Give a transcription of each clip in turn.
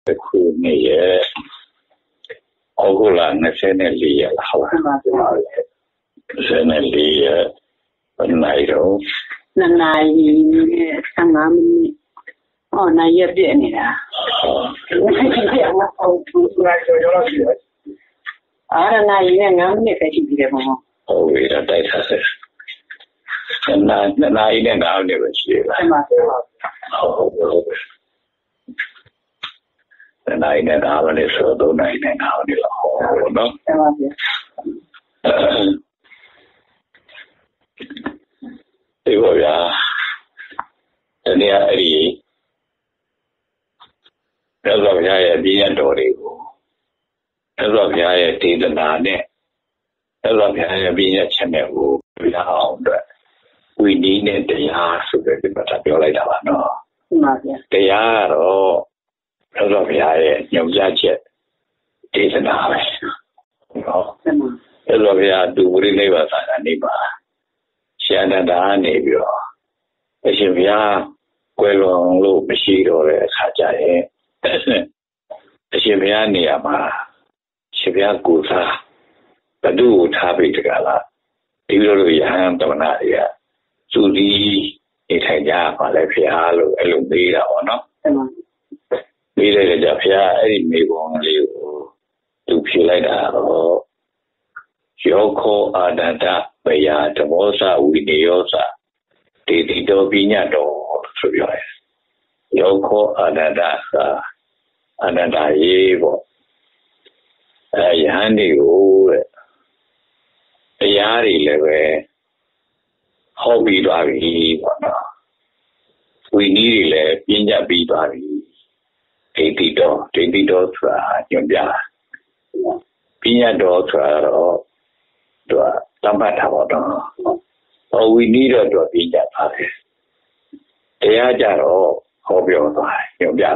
Kuniye Ogula Naseneliya Seneliya Nairo Nanai Sangam Oh Naya Bienina Oh, we are data. And I never see and I never have any so don't I never they were any area. As of Yaya being Dorigo. As of Yaya did an ane. As of Yaya being a channel, we needed the yard to get the material. They are all as of Yaya, no gadget, did an ane. As of Yaya do really was a neighbor. Shannon and Navio. As if ya, well, low machine or a Hajae. Shivya Niama, Shivya Gusa, Badu Tabi Tagala, Diluyan Domanaria, Sudi, Itaya, Malapialo, Elumira or not. Vida Japia, may only to Pilada or Yoko Adada, Baya, Tomosa, Winiosa, Tito Binado, Yoko Adada. Another evil. A handy old a yari leve hobby baby. We need a pinja bee baby. 80 dollars for Yumbia. Pina dogs are to a Tamata. Oh, we need a pinja party. They are jaro. Hobby or Yumbia.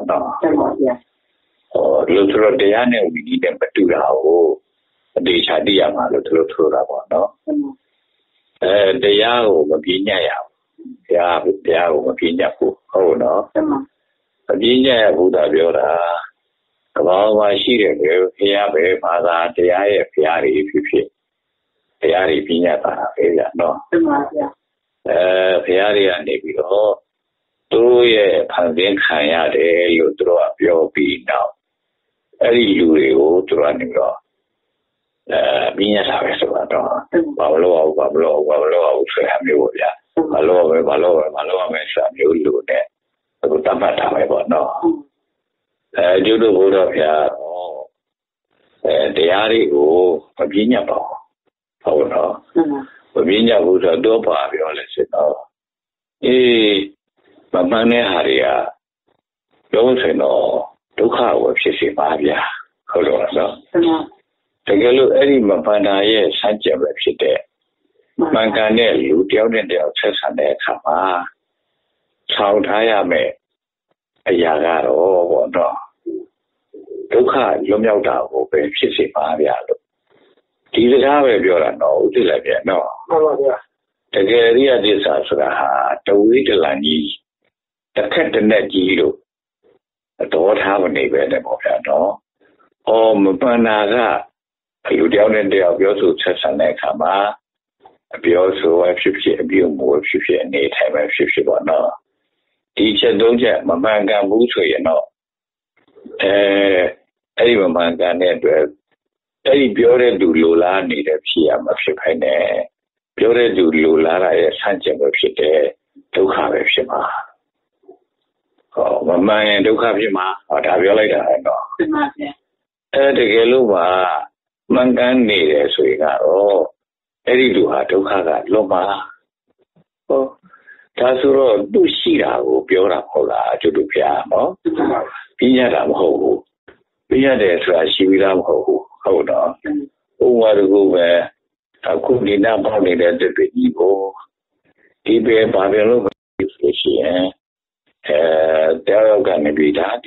Or Luther Diana, we need them to do the Chadia, Luther. The Yao, Mabina, Yao, Mabina, oh no. Mabina, Buddha Viola. About my sheet, here, Mother, the Aya, Fiari, if you feel. Fiari Pina, no. Fiari and Nebilo. Do ye Pandin Kaya de you draw up your beat now. Every you to running law. Mina Savasavata, Pablo, Samuel, Malo, Samuel, do that. The Tamata, about no. You do good of ya. The Ari, Virginia Bow. Oh no. Virginia was a dopa, you know. Mamane Haria, those no, Duka was his Mavia, Holosa. The Galu Eri Mapana, yes, Sanchez Repsite. Manganel, you tell them the Chesane Kama, South Hayame, a Yagaro, or no. Duka, Yumyauda, open his Mavia. Did it have a Viola? No, did I get no? The Garia Disasra, the Wittelani. The captain that you don't have a neighbor anymore, no? Oh, Mupanaga, you down in there, you also touch on that Kama, you also have 50, you more 50 and 8 have 50 or no. Teacher don't get Mamanga Mutu, you know. Any Mamanga network, any Biore do Lula need a Pia Mafipane, Biore do Lula, a Sanchez Mafite, to have a Shima. Oh, Mamma and Dukavima, or Taviolata, I know. The Galuba, Mangan needed Suiga, oh, Eriduha, Dukaga, Loma. Oh, Tasuro, Dushira, Biora Hola, Judupiano, Pinadam Ho, Pinades, Shiviram Ho, hold on. Oh, what to go where I could be now probably that the evil. He be a Babylon, eh? There are going to be that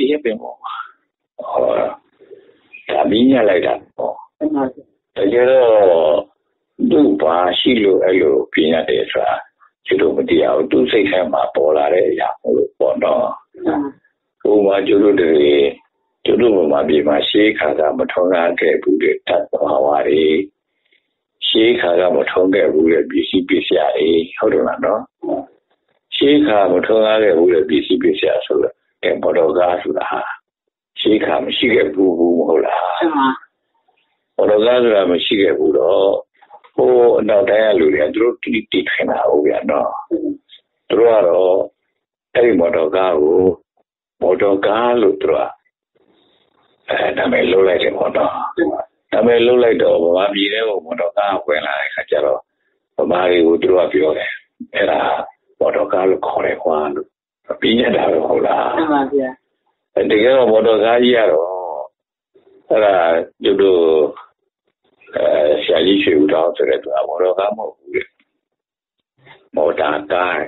or Tabina like that. The girl do Bashilo, Elo, Pina Desra, Chidomadia, do say Hama, Polare, or no. Who want you to ကျတို့မှာဒီမှာရှေးခါကမထွန်းကားခဲ့ဘူးတဲ့တတ်တော်ဝါတွေရှေးခါကမထွန်းခဲ့ဘူးတဲ့ပစ္စည်းပစ္စယတွေဟုတ်တယ်လားနော်ရှေးခါမထွန်းကားခဲ့ဘူးတဲ့ပစ္စည်းပစ္စယဆိုတော့ဘော်တော်ကားဆိုတာဟာရှေးခါမရှိခဲ့ဘူးမဟုတ်လားဘော်တော်ကားဆိုတာမရှိခဲ့ဘူးတော့ဟိုအနောက်တိုင်းကလူတွေကသူတို့တိထင်တာဟုတ်ဗျာနော်သူတို့ကတော့အဲ့ဒီမော်တော်ကားကိုမော်တော်ကားလို့သူတို့နာမည်လုံးလိုက်တယ်ပေါ့နော်နာမည်လုံးလိုက်တော့ဗမာပြည်ထဲကိုမော်တော်ကားဝင်လာတဲ့ခါကျတော့ဗမာတွေကိုသူတို့ကပြောတယ်အဲ့ဒါမော်တော်ကားလို့ခေါ်တယ်ကွာလို့ပြညတ်တာပဲဟုတ်လားမှန်ပါဗျာတကယ်တော့မော်တော်ကားကြီးကတော့အဲ့ဒါကျတို့ဆရာကြီးရွှေဦးတော်ဆိုတဲ့သူကမော်တော်ကားမဟုတ်ဘူးလေမော်တာကား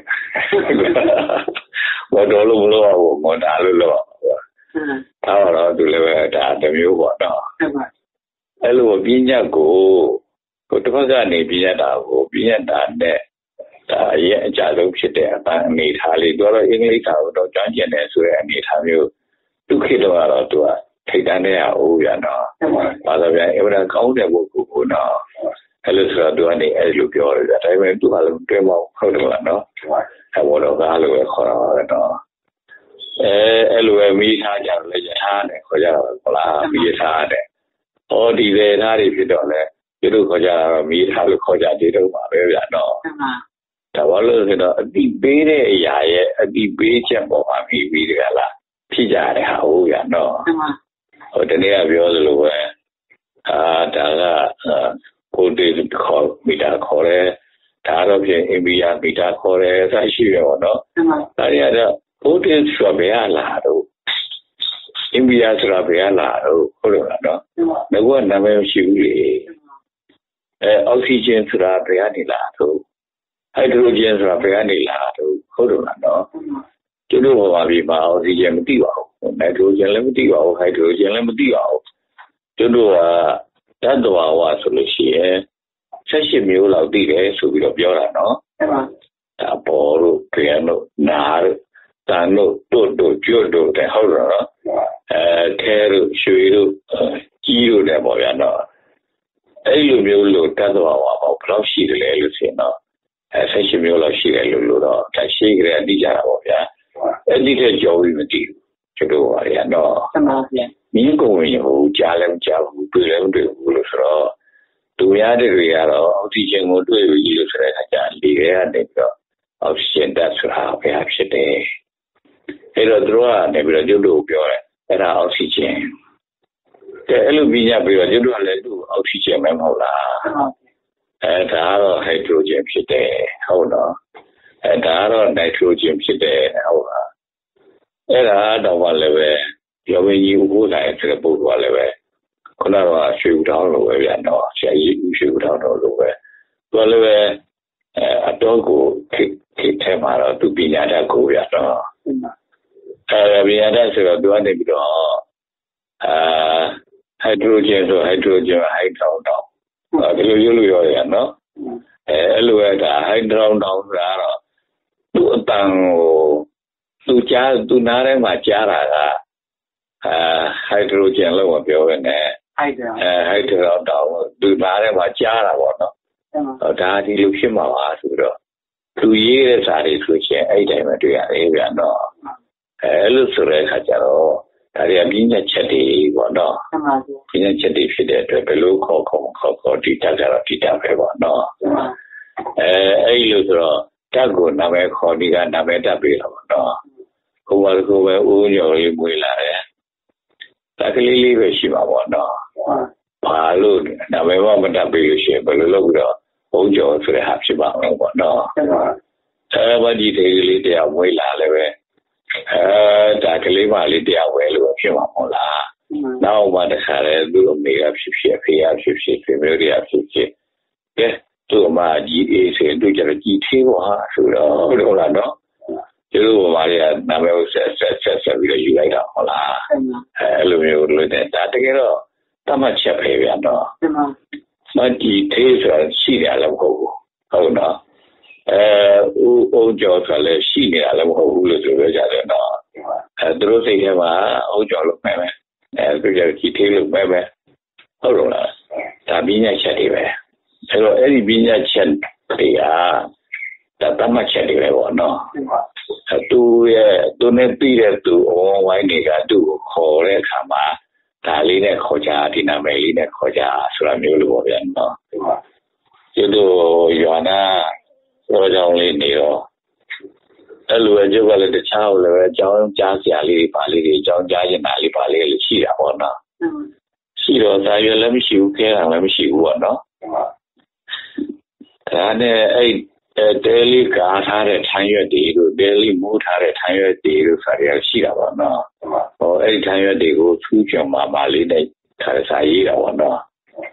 မော်တော်လို့မလို့ဘူးမော်တာလို့လို့တော့သူလည်းပဲဒါတမျိုးပေါ့နော်အဲ့လိုပြညတ်ကိုတစ်ဖက်ကနေပြညတ်တာကိုပြညတ်တာနဲ့ဒါရဲ့အကြဆုံးဖြစ်တဲ့အပန်းအနေထားလေးတော့အင်္ဂလိပ်စာကိုတော့ကျွမ်းကျင်တယ်ဆိုတဲ့အနေထားမျိုးဒုက္ခိတော့ကတော့သူကထိတ်တန်းနေရအောင်ဗျာနော်ဘာလို့လဲအဲ့ဒါကောင်းတယ်ဘုကိုနော်အဲ့လိုဆိုတော့သူကနေအဲ့လိုပြောတယ်ဗျာဒါပေမဲ့သူကလည်းတွဲမဟုတ်တယ်လားနော်အဲ့ဘောတော့ကားလို့ခေါ်တာပဲနော်အဲ့လိုပဲမိထားကြတယ်လည်းယထာနဲ့ခေါ်ကြတာဟုတ်လားမိထားတယ်ဟောဒီလေသားတွေဖြစ်တော့လေသူတို့ခေါ်ကြတာမိထားလို့ခေါ်ကြသေးတော့ပါပဲဗျာနော်ဒါဘာလို့ဆိုတော့အတိပေးတဲ့အရာရဲ့အတိပေးချက်ပေါ်မှာပြီးတကလားဖြစ်ကြတယ်ဟာဟုတ်ဗျာနော်ဟိုတနေ့ကပြောသလိုပဲဒါကကိုတေခေါ်မိတာခေါ်တယ်ဒါတော့ပြင်အိန္ဒိယမိတာခေါ်တယ်ဆက်ရှိရပါတော့ဒါရတော့ဘုဒ္ဓဆိုဘယ်လာတော့အိန္ဒိယဆိုတာဘယ်လာတော့ဟုတ်တယ်နော်ငါကနာမည်ရှိဘူးလေအောက်ဆီဂျင်ဆိုတာဘယ်ကနေလာတော့ဟိုက်ဒရိုဂျင်ဆိုတာဘယ်ကနေလာတော့ဟုတ်တယ်နော်ကျတို့ဘာပဲပါအောက်ဆီဂျင်မသိပါဘူးနိုက်ထရိုဂျင်လည်းမသိပါဘူးဟိုက်ဒရိုဂျင်လည်းမသိပါဘူးကျတို့ကတတ်တော်ဝါဆိုလို့ရှိရင်18မျိုးလောက်သိတယ်ဆိုပြီးတော့ပြောတာနော်ဒါပေါ်လို့ပြန်လို့နာလို့တန်လို့တို့ကျွတ်တို့တဲ့ဟုတ်တော့နော်ခဲတို့ရွှေတို့ကြီးတို့တဲ့ပေါ့ဗျာနော်အဲ့လိုမျိုးလို့တတ်တော်ဝါပေါ့ဘယ်လောက်ရှိတယ်လဲလို့ဆိုရင်တော့18မျိုးလောက်ရှိတယ်လို့တော့ဒါရှိကြတယ်အတိကြတာပေါ့ဗျာအဲ့ဒီတဲ့ကြော်ပြီးမသိဘူးကျတို့ပါရနော်မှန်ပါဗျာမင်းကိုဝင်ဟိုကြားလည်းမကြားဘူးတွေ့လည်းမတွေ့ဘူးလို့ဆိုတော့သူများတွေကတော့အောက်ဆီဂျင်ကိုတွေ့ပြီးလို့ဆိုတဲ့အခါကျလေထဲကနေပြီးတော့အောက်ဆီဂျင်ဓာတ်ဆိုတာဘယ်ဟာဖြစ်တယ်အဲ့တော့သူကနေပြီးတော့ကျတို့ပြောတယ်အဲ့ဒါအောက်ဆီဂျင်အဲ့လိုပြီးရပြီးတော့ကျတို့ကလည်းသူ့အောက်ဆီဂျင်ပဲမဟုတ်လားဒါကတော့ဟိုက်ဒရိုဂျင်ဖြစ်တယ်ဟုတ်တော့ဒါကတော့နိုက်ထရိုဂျင်ဖြစ်တယ်ဟုတ်လားအဲ့ဒါတော့ဘာလဲပဲပြောဝင်ကြီးဥပိုးဆိုင်ဆိုတဲ့ပုဂ္ဂိုလ်ကလည်းပဲခုနကရွှေဦးတောင်းလိုပဲဗျာတော့ဆရာကြီးရွှေဦးတောင်းတော်လိုပဲသူကလည်းပဲအတော့ကိုခေတ်ထဲမှာတော့သူပညာတတ်ကိုဗျာတော့ပညာတတ်ဆိုတော့သူကနေပြီးတော့ဟိုက်ဒရိုဂျင်ဆိုဟိုက်ဒရိုဂျင်ဟိုက်ဒရောင်းတောင်းဒီလိုရွလို့ရရနော်အဲ့လိုပဲဒါဟိုက်ဒရောင်းတောင်းဆိုတာတော့သူ့အတန်ကိုသူနားထဲမှာကြားတာကဟိုက်ဒရိုဂျင်လို့မပြောဘဲနဲ့ဟိုက်ဒရောင်းတောင်းသူနားထဲမှာကြားတာပေါ့နော်ဒါဒီလိုဖြစ်မှာပါဆိုတော့သူရေးတဲ့စာတွေဆိုရင်အဲ့တိုင်းပဲတွေ့ရတယ်ဗျာနော်အဲ့လိုဆိုတဲ့အခါကျတော့ဒါတွေကပြင်းညက်ချက်တွေပေါ့နော်ပြင်းညက်ချက်တွေဖြစ်တဲ့အတွက်ဘယ်လိုခေါ်ဒီတက်ကြတော့ဒီတက်ပဲပေါ့နော်အဲ့လိုဆိုတော့တက်ကိုနာမည်ခေါ်ဒီကနာမည်တက်ပေးတော့ပေါ့နော်ကိုယ်ကပဲဦးညော်လေးမွေးလာတယ်တက်ကလေးလေးပဲရှိမှာပေါ့နော်ဘာလို့နာမည်မတက်ပေးလို့ရှိရင်ဘယ်လိုလုပ်ပြီးတော့ဘုံကျော်ဆိုတဲ့ဟာဖြစ်ပါအောင်ပေါ့နော်ဘာဒီတေးလေးတရားမွေးလာလည်းပဲဒါကလေးမလေးတရားဝဲလို့ဖြစ်မှာမဟုတ်လားနောက်မှတခါလေသူ့အမေကဖြစ်ဖေရဖြစ်ဖေမျိုးတွေကဖြစ်ကဲသူ့အမကြီးအေးဆိုသူကျတော့ကြီးသေးပါဆိုတော့ဟုတ်လားနော်ကျတို့ဘာတွေကနာမည်ကိုဆက်ပြီးတော့ယူလိုက်တာဟုတ်လားအဲ့လိုမျိုးလို့တဲ့ဒါတကယ်တော့တတ်မှတ်ချက်ပဲဗျာနော်မကြီးသေးဆိုတာရှိတယ်လည်းမဟုတ်ဘူးဟုတ်နော်အုံကျော်ဆိုလည်းရှိနေတာလည်းမဟုတ်ဘူးလို့ပြောကြတယ်နော်သူတို့စိတ်ထဲမှာအုံကျော်လို့ပဲသူကြကြည့်သေးလို့ပဲဟုတ်လို့လားဒါပညာချက်တွေပဲအဲ့တော့အဲ့ဒီပညာချက်တွေကဒါတမချက်တွေပဲပေါ့နော်သူနဲ့ပြီးတဲ့သူအဝန်းဝိုင်းတွေကသူ့ကိုခေါ်တဲ့အခါမှာဒါလေးနဲ့ခေါ်ကြဒီနာမည်လေးနဲ့ခေါ်ကြဆိုတာမျိုးလိုပေါ့ဗျာနော်ကျတော့ရွာနာတော့ကြောင့်လေးနေတော့အဲ့လိုအကျိုးကလည်းတခြားလည်းပဲအကြောင်းကြားစရာလေးပါလေးတွေအကြောင်းကြားချင်တာလေးပါလေးလည်းရှိတာပေါ့နော်ရှိတော့ဒါရွယ်လည်းမရှိဘူးခဲတာလည်းမရှိဘူးပေါ့နော်ဒါနဲ့အဲ့တဲလေးကားထားတဲ့ထိုင်ရွက်တွေတို့တဲလေးမိုးထားတဲ့ထိုင်ရွက်တွေတို့ဆိုရရှိတာပေါ့နော်ဟောအဲ့ထိုင်ရွက်တွေကိုထူးချွန်မာလေးနဲ့ခါစားရေးတာပေါ့နော်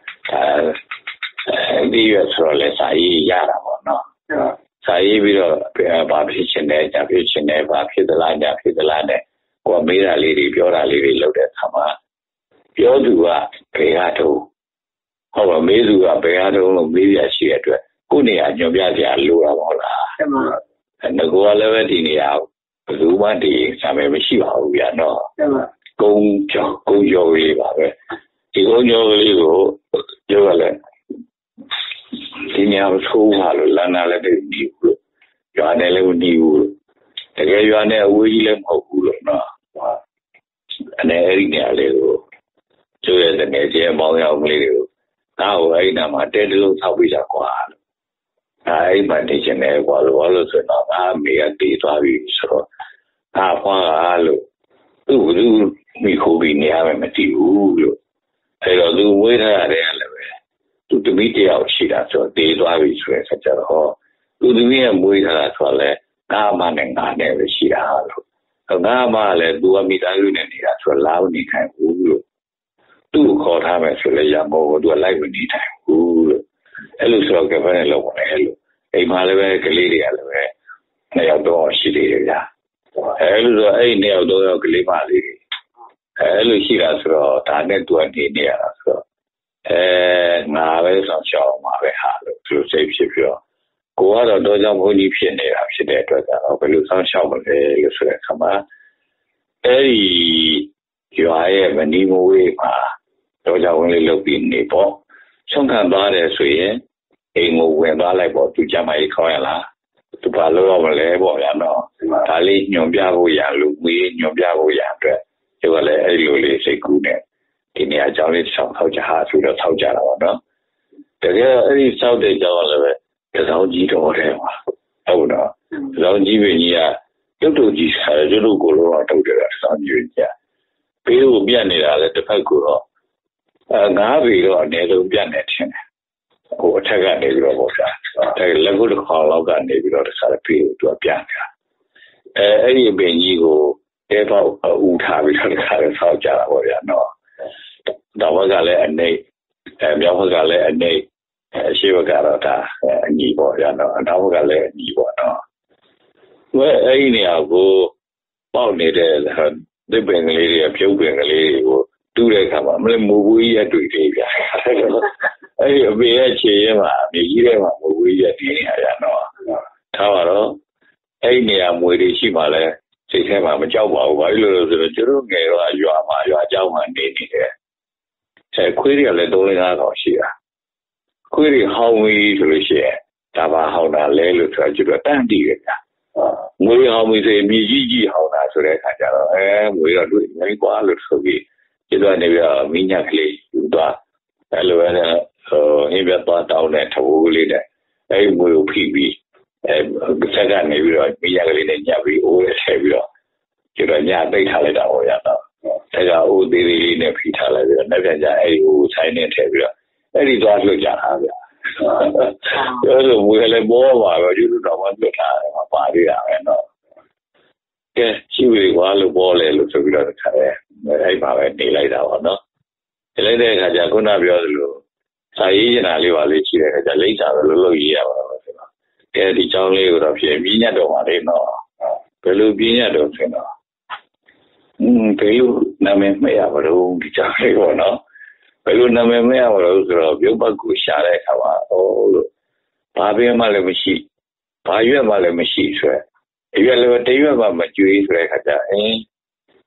ဒီရွက်ဆိုတော့လည်းစားရေးရတာပေါ့နော်စားရေးပြီးတော့ဘာဖြစ်ချင်လဲညာဖြစ်ချင်လဲဘာဖြစ်သလားညာဖြစ်သလားနဲ့ကိုယ်မေးတာလေးတွေပြောတာလေးတွေလုပ်တဲ့အခါမှာပြောသူကဘယ်ဟာတော့ဟုတ်ပါမေးသူကဘယ်ဟာတော့လို့မေးရရှိတဲ့အတွက်ကိုယ်နေရာညွှန်ပြစရာလိုတာပေါ့လားငါကလည်းပဲဒီနေရာဘယ်သူမှဒီစာမေးမရှိပါဘူးဗျာနော်ကုန်းကျော်လေးပါပဲဒီကုန်းကျော်လေးကိုပြောရလဲဒီနေရာထိုးပါလို့လမ်းနာလည်းဒီဘူးလို့ရွာနဲ့လည်းမဒီဘူးတကယ်ရွာနဲ့အဝေးကြီးလည်းမဟုတ်ဘူးလို့နော်အဲ့ဒီနေရာလေးကိုကျိုးရတဲ့နေကျဲမောင်းရောက်ကလေးတွေကိုငါ့ကိုအဲ့ဒီနာမှာတဲတလုံးဆောက်ပြီးကြကွာအဲ့မှာနေချင်တယ်ကွာလို့ဆိုတော့ငါမေကတည်သွားပြီဆိုတော့ငါဖွားလို့သူ့မိခိုးပြီးနေရမယ်မတည်ဘူးလို့အဲ့တော့သူဝေးထားရတယ်လည်းပဲသူတမိတယောက်ရှိတာဆိုတော့တည်သွားပြီဆိုရင်ဆက်ကြတော့သူတမိရဲ့မွေးထားတာဆိုတော့လေငါမနဲ့ငါနဲ့ပဲရှိတာလို့ငါမလည်းသူကမိသားစုနဲ့နေတာဆိုတော့လာမနေခိုင်းဘူးလို့သူ့ကိုခေါ်ထားမယ်ဆိုလေရမောကိုသူကလိုက်မနေထိုင်ဘူးလို့အဲ့လိုဆိုတော့ကပဲနဲ့လောက်ပါလေအဲ့လိုအိမ်မှာလည်းပဲကလေးတွေကလည်းပဲနှစ်ယောက်တော့ရှိသေးတယ်ဗျာအဲ့လိုဆိုအဲ့နှစ်ယောက်တော့ကလေးမလေးတွေအဲ့လိုရှိတာဆိုတော့ဒါနဲ့သူကနေရတာဆိုတော့ငါပဲဆောင်ရှောင်းမှာပဲဟာလို့သူစိတ်ဖြစ်ပြီးတော့ကိုကတော့ကြောင့်ဘုန်းကြီးဖြစ်နေတာဖြစ်တဲ့အတွက်ကတော့ဘယ်လိုဆောင်ရှောင်းမလဲလို့ဆိုတဲ့အခါမှာအဲ့ဒီရွာရဲ့မနီမဝေးမှာတော့ကြောင့်ဝင်လေးလုပ်ပြီးနေပေါ့ဆုံးခံသွားတယ်ဆိုရင်အိမ်ကိုဝင်သွားလိုက်ပေါ့သူကြမ်းမကြီးခေါင်းရလားသူဘာလို့တော့မလဲပေါ့ဗျာနော်ဒါလေးညွန်ပြဖို့ရလို့ဝေးညွန်ပြဖို့ရအတွက်ဒီကလည်းအဲ့လိုလေးစိတ်ကူးနေဒီနေရာအကြောင်းလေးဆောင်ထောက်ကြဟာဆိုတော့ထောက်ကြတာပေါ့နော်တကယ်အဲ့ဒီစောက်တဲ့ကြောင်းလည်းပဲတစောင်းကြီးတော်တယ်ပါဟုတ်တော့တစောင်းကြီးပင်ကြီးကတုတ်ကြီးဆာကျတို့ကိုတော့တုတ်တယ်တစောင်းကြီးကြီးဘေးကိုပြတ်နေတာလည်းတစ်ဖက်ကတော့ငါးပေတော့အနည်းဆုံးပြတ်နေတယ်ဟိုအထက်ကနေပြီးတော့ပေါ့ဗျာလက်ကုတ်တစ်ခေါက်လောက်ကနေပြီးတော့တခြားဘေးကိုသူကပြတ်နေတာအဲ့ဒီပင်ကြီးကိုတဲပေါက်ဥထားပြီးတော့တခါလည်းဆောက်ကြတာပေါ့ဗျာနော်တော့ဘက်ကလည်းအနေမြောက်ဘက်ကလည်းအနေအရှိဘက်ကတော့ဒါအညီပေါ့ဗျာနော်အနောက်ဘက်ကလည်းအညီပေါ့နော်ဝဲအဲ့ဒီနေရာကိုပေါက်နေတဲ့သစ်ပင်ကလေးတွေပြုတ်ပင်ကလေးတွေကိုတူးတဲ့အခါမှာမလဲမူဘူးကြီးရတွေ့သေးဗျာအဲ့ဒီအပေရဲ့ခြေရဲမှာမြေကြီးထဲမှာမူဘူးကြီးရတည်နေရနော်ထားပါတော့အဲ့ဒီနေရာမွေတွေရှိမှလဲစိတ်ထဲမှာမကြောက်ပါဘူးဘာလို့လဲဆိုတော့ကျတို့ငယ်တော့ရွာเจ้าမှာနေနေတယ်ခွေးတွေကလည်း3-5ကောင်ရှိတာခွေးတွေဟောင်းဝီးဆိုလို့ရှိရင်ဒါပါဟောင်းတာလဲလို့ဆိုတော့ကျတော့တန်းတည်တယ်ဗျာမွေဟောင်းဝီးဆိုရင်မြေကြီးဟောင်းတာဆိုတဲ့အခါကျတော့မွေတော့တွေ့နေကွာလို့ဆိုပြီးကျတော့နေပြီးတော့မိညာကလေးယူသွားအဲ့လိုပဲဟိုအင်းပြသွားတောင်းတဲ့ထဘိုးကလေးနဲ့အဲ့မွေကိုဖိပြီးဆက်ကနေပြီးတော့မိညာကလေးနဲ့ညပ်ပြီးအိုးနဲ့ထည့်ပြီးတော့ကျတော့ညပိတ်ထားလိုက်တာဟောရတော့ဒါကအိုးသေးသေးလေးနဲ့ဖိထားလိုက်ပြီးတော့နောက်ပြန်ကျအဲ့ဟိုဆိုင်နဲ့ထည့်ပြီးတော့အဲ့ဒီသွားလွတ်ကြတာဗျာအဲ့လိုမွေလည်းပေါ်ပါတော့ကျတော့တော့လွတ်ထားတယ်မှာပါသေးတာပဲနော်ကဲရှိဝေကွာလို့ပေါ်လဲလို့ဆိုပြီးတော့တခါအဲ့ပါပဲနေလိုက်တာပေါ့နော်ဒီလိုက်တဲ့အခါကျခုနပြောသလိုစာရေးကျင်တာလေးပါလေးရှိတဲ့အခါကျလိမ့်စာပဲလို့ရေးရပါတော့ဆိုတော့ကဲဒီကြောင်းလေးကိုတော့ပြင်ပြညတ်တော်ပါလေနော်ဘယ်လိုပြညတ်တော်ဆိုတော့ဘယ်လိုနာမည်မရပါတော့ဒီကြောင်းလေးပေါ့နော်ဘယ်လိုနာမည်မရပါတော့ဆိုတော့ပြုတ်ပတ်ကိုရှာတဲ့အခါမှာလို့ဘာပင်မှလည်းမရှိဘာရွက်မှလည်းမရှိဆိုရရွက်လည်းတရွက်မှမကျွေးဆိုတဲ့အခါကျ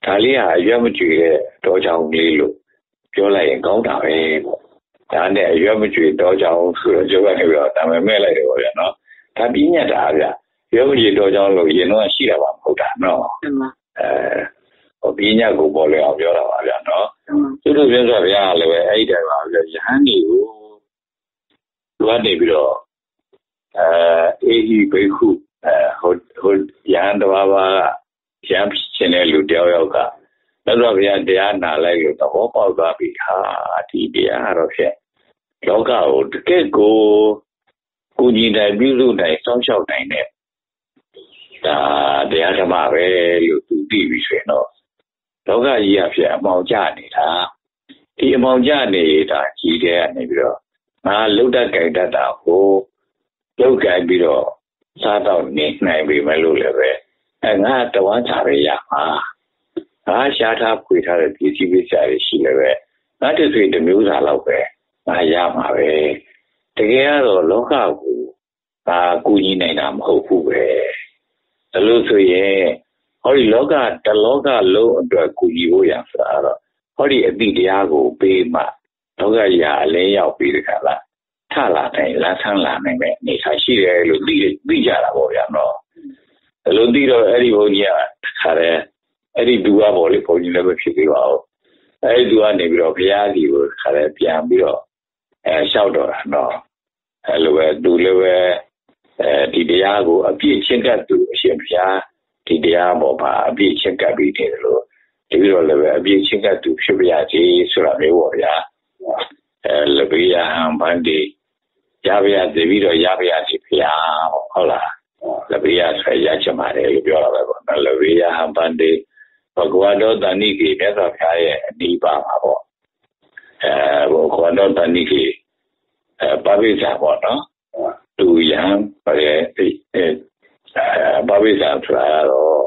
ဒါလေးဟာအရွက်မကြွေတဲ့တောကြောင်လေးလို့ပြောလိုက်ရင်ကောင်းတာပဲပေါ့ဒါနဲ့အရွက်မကြွေတောကြောင်ဆိုတော့ကျုပ်ကနေပြီးတော့တာမဲ့လိုက်တယ်ပေါ့ဗျာနော်ဒါပြညတ်တာဗျရွက်မကြွေတောကြောင်လို့ရင်တော့ရှိတာပါမဟုတ်တာနော်ပြညတ်ကိုပေါ်လဲအောင်ပြောတာပါဗျာနော်သူတို့ပြောဆိုဗျာလည်းပဲအဲ့ဒီတိုင်ပါဗျာယဟန်ဒီကိုသူကနေပြီးတော့အေဟိဘိက္ခုဟိုယဟန်တစ်ပါးပါကရမ်းရှင်တဲ့လူတယောက်ကသက်တော်ဗျာတရားနာလိုက်လို့သဘောပေါက်သွားပြီဟာဒီတရားတော့ဖြင့်လောကကိုတကယ့်ကိုကုညီတိုင်းပြုစုတိုင်းစောင့်ရှောက်နိုင်တဲ့ဒါတရားဓမ္မပဲလို့သူသိပြီဆိုရင်တော့လောကကြီးအဖြစ်အမှောင်ကျနေတာဒီအမှောင်ကျနေတာကြီးတဲ့ကနေပြီးတော့ငါလုတ်တတ်ကြိုက်တတ်တာကိုလုတ်ကြိုက်ပြီးတော့စားတော့နေနိုင်ပြီမလို့လည်းပဲငါတဝမ်းချရရမှာငါရှားထားဖွေထားတဲ့ပစ္စည်းပစ္စည်းတွေရှိလည်းပဲငါတစ်စိတ်တစ်မျိုးစာလောက်ပဲငါရမှာပဲတကယ်ကတော့လောကကိုငါကူညီနိုင်တာမဟုတ်ဘူးပဲဒါလို့ဆိုရင်ဟောဒီလောကတလောကလုံးအတွက်ကူညီဖို့ရဆိုတာတော့ဟောဒီအတိတရားကိုပေးမှလောကကြီးအလင်းရောက်ပြီးတခါလားထလာနိုင်လန်းဆန်းလာနိုင်တဲ့အနေအထားရှိတယ်လို့သိကြတာပေါ့ဗျာနော်ဒါလို့သိတော့အဲ့ဒီဘုန်းကြီးကခါတယ်အဲ့ဒီသူကပေါ့လေဘုန်းကြီးလည်းပဲဖြစ်ပြီးပါဦးအဲ့ဒီသူကနေပြီးတော့ဘုရားကြီးကိုခါတယ်ပြန်ပြီးတော့လျှောက်တော့တာနော်အဲ့လိုပဲသူလည်းပဲဒီတရားကိုအပြည့်ချင်းကပ်သူအရှင်ဘုရားဒီတရားပေါ်မှာအပြည့်ချင်းကပ်ပြီးတယ်လို့ဒီလိုလည်းပဲအပြည့်ချင်းကပ်သူဖြစ်ပြရစီဆိုတာမျိုးပေါ့ဗျာလဘေယဟံဗန္တိရပါရသေပြီးတော့ရပါရစီဘုရားဟုတ်လားလဘေယဆိုရချင်ပါတယ်လို့ပြောတာပဲပေါ့လဘေယဟံဗန္တိဘဂဝါတော်တဏိကေမြတ်စွာဘုရားရဲ့အနိဗ္ဗာန်ပါပေါ့ဘဂဝါတော်တဏိကေပပိစ္ဆာပေါ့နော်သူယံပါရဲ့ပပိစ္ဆာဆိုတာတော့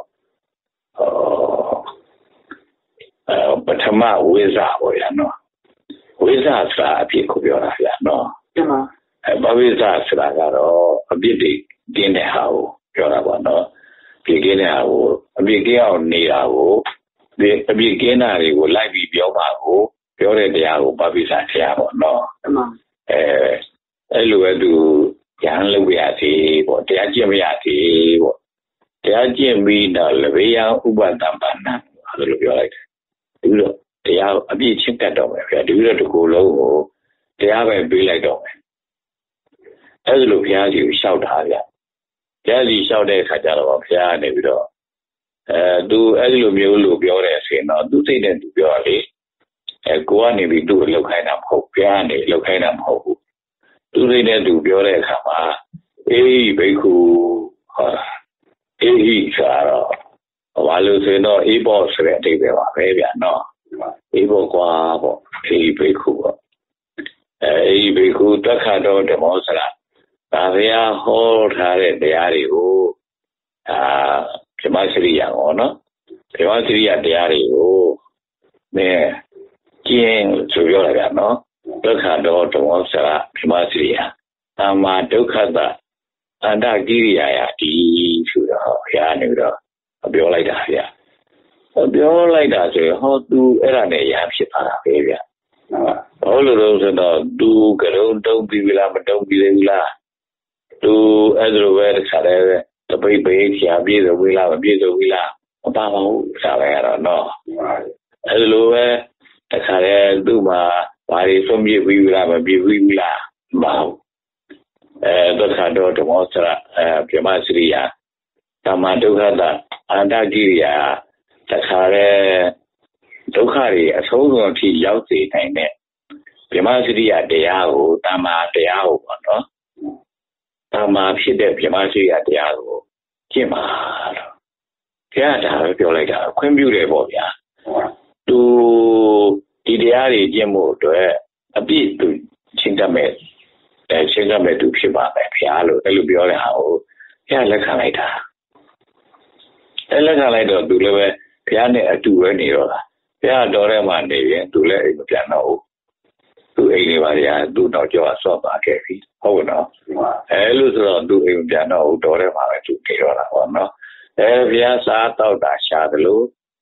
ပထမဝိဇ္ဇာပေါ့ရနော်ဝိဇ္ဇာဆိုတာအဖြစ်ကိုပြောတာဗျာနော်ပပိစ္ဆာဆိုတာကတော့အပြစ်တွေကျင်းတဲ့ဟာကိုပြောတာပေါ့နော်ပြစ်ကင်းတဲ့ဟာကိုအပြစ်ကင်းအောင်နေတာကိုဒီအပြစ်ကင်းတာတွေကိုလိုက်ပြီးပြောပါကိုပြောတဲ့တရားကိုပပိစ္ဆာတရားပေါ့နော်အဲ့လိုပဲသူရဟန်းလုပ်ရစီပေါ့တရားကျင့်မရစီပေါ့တရားကျင့်ပြီးတော့လဘေယဥပတံပါဏအဲ့လိုပြောလိုက်တယ်ပြီးတော့တရားအပြည့်ချင်းကတ်တော့မယ်ဗျာဒီလိုတစ်ခုလုံးကိုတရားပဲပေးလိုက်တော့မယ်အဲ့လိုဘုရားကြီးကိုလျှောက်တာဗျာဘုရားကြီးလျှောက်တဲ့အခါကျတော့ဘုရားကနေပြီးတော့သူအဲ့လိုမျိုးလို့ပြောတယ်ဆိုရင်တော့သူစိတ်နဲ့သူပြောလေကိုကနေပြီးသူ့ကိုလောက်ခိုင်းတာမဟုတ်ဘုရားကနေလောက်ခိုင်းတာမဟုတ်ဘူးသူစိတ်နဲ့သူပြောတဲ့အခါမှာအေးဘိက္ခုအေးဟိဆိုတော့ဘာလို့ဆိုတော့အေးဘောဆိုတဲ့အတိတ်ပဲပါပဲဗျာနော်အေးဘောကွာပေါ့အေးဘိက္ခုပေါ့အေးဘိက္ခုတက္ခတော်ဓမ္မောစရာဒါဘုရားဟောထားတဲ့တရားတွေကိုဗြဟ္မစရိယဟောနော်ဗြဟ္မစရိယတရားတွေကိုကျင့်ဆိုပြောလိုက်တာနော်ဒုက္ခတော်ဓမ္မောစရာဗြဟ္မစရိယသမ္မာဒုက္ခတအန္တကိရိယာယတိဆိုတော့ဘုရားနေပြီးတော့ပြောလိုက်တာဗျာပြောလိုက်တာဆိုရင်ဟောသူအဲ့ဒါနဲ့ရဖြစ်သွားတာပဲဗျာဘာလို့လဲဆိုတော့သူကရုံတုံးပြီးလားမတုံးပြီးသေးလားသူအဲ့လိုပဲခါတယ်တပိတ်ပိတ်ဖြာပြည့်စုံပြီလားမပြည့်စုံပြီလားမပါပါဘူးဒါပဲကတော့နော်အဲ့လိုပဲတခါတယ်သူ့မှာဘာတွေဆုံးပြပြီးလားမပြည့်ဘူးလားမဟုတ်ဒုက္ခတော်ဓမ္မောစရဗြဟ္မစရိယသမ္မာဒုက္ခတအန္တကိရိယာတခါတယ်ဒုက္ခတွေအဆုံးစွန်အထိရောက်စေနိုင်တဲ့ဗြဟ္မစရိယတရားကိုသမ္မာတရားကိုပေါ့နော်သမ္မာဖြစ်တဲ့ဗြဟ္မစရိယတရားကိုကျင့်ပါတော့ဘုရားဒါပဲပြောလိုက်တာခွင့်ပြုတယ်ပေါ့ဗျာသူဒီတရားတွေကျင့်ဖို့အတွက်အပြည့်သူချင်းကမဲ့ချင်းကမဲ့သူဖြစ်ပါမယ်ဘုရားလို့အဲ့လိုပြောတဲ့ဟာကိုဘုရားလက်ခံလိုက်တာအဲ့လက်ခံလိုက်တော့သူလည်းပဲဘုရားနဲ့အတူပဲနေတော့တာဘုရားတော်ထဲမှာနေရင်သူလည်းအိမ်မပြန်တော့ဘူးသူအိမ်နေပါဗျာသူတော့ကြောက်ဆော့ပါခဲ့ပြီဟုတ်နော်အဲ့လိုဆိုတော့သူအိမ်မပြန်တော့ဘူးတော်ထဲမှာပဲသူနေတော့တာပေါ့နော်ဘုရားစားတော့တာရှာတယ်လို့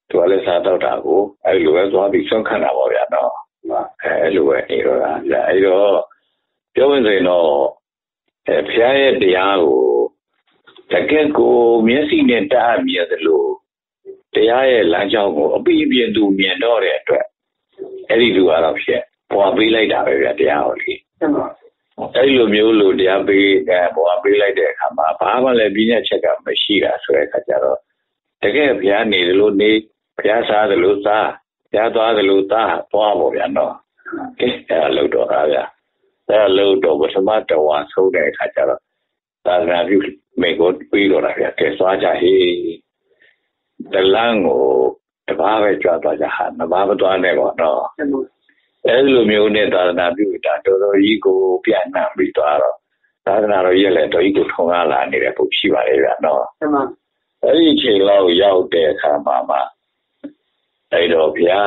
ตัวเลสาตัวตากูไอ้ลูกตัวบิส่งขันเอาอย่างเนาะไอ้ลูกไอ้เราไอ้เราเจ้าเป็นเนาะพี่ไอ้เดียวแต่แกกูมีสิ่งเนี่ยตามีอะไรลูกเดียวหลังจากกูปีเปลี่ยนดูเมียนอเลยด้วยไอ้ลูกอะไรพี่พอปีไล่ด่าไปแบบเดียวเลยไอ้ลูกမျိုးลูกเดียวปีพอปีไล่เด็กข้ามาบ้ามาเลยปีนี้เช็คกันไม่ใช่ละสวยขจรแต่แกพี่ไอ้นี่ลูกนี่พี่ไอ้ซาลูกซาพี่ไอ้ตัวลูกตาตัวบ่อย่างเนาะแกลูกตัวอะไรแต่ลูกตัวสมัติว่าสู้ได้ขจรตาหน้าพี่ไม่กดปีโดนอะไรแกสวาจะเฮแต่ล่างโอ้แต่บ้าไปจอดตัวจะหันบ้าไปตัวไหนก่อนเนาะไอ้ลูกမျိုးเนี่ยตาหน้าพี่ตาตัวอีกูเปลี่ยนน้ำไปตัวเราตาหน้าเราเยอะเลยตัวอีกูทงอะไรนี่แหละปุ๊บชีวะเลยเนาะไอ้เชี่ยเรายาวแต่ข้ามาไอ้ดอกพิอา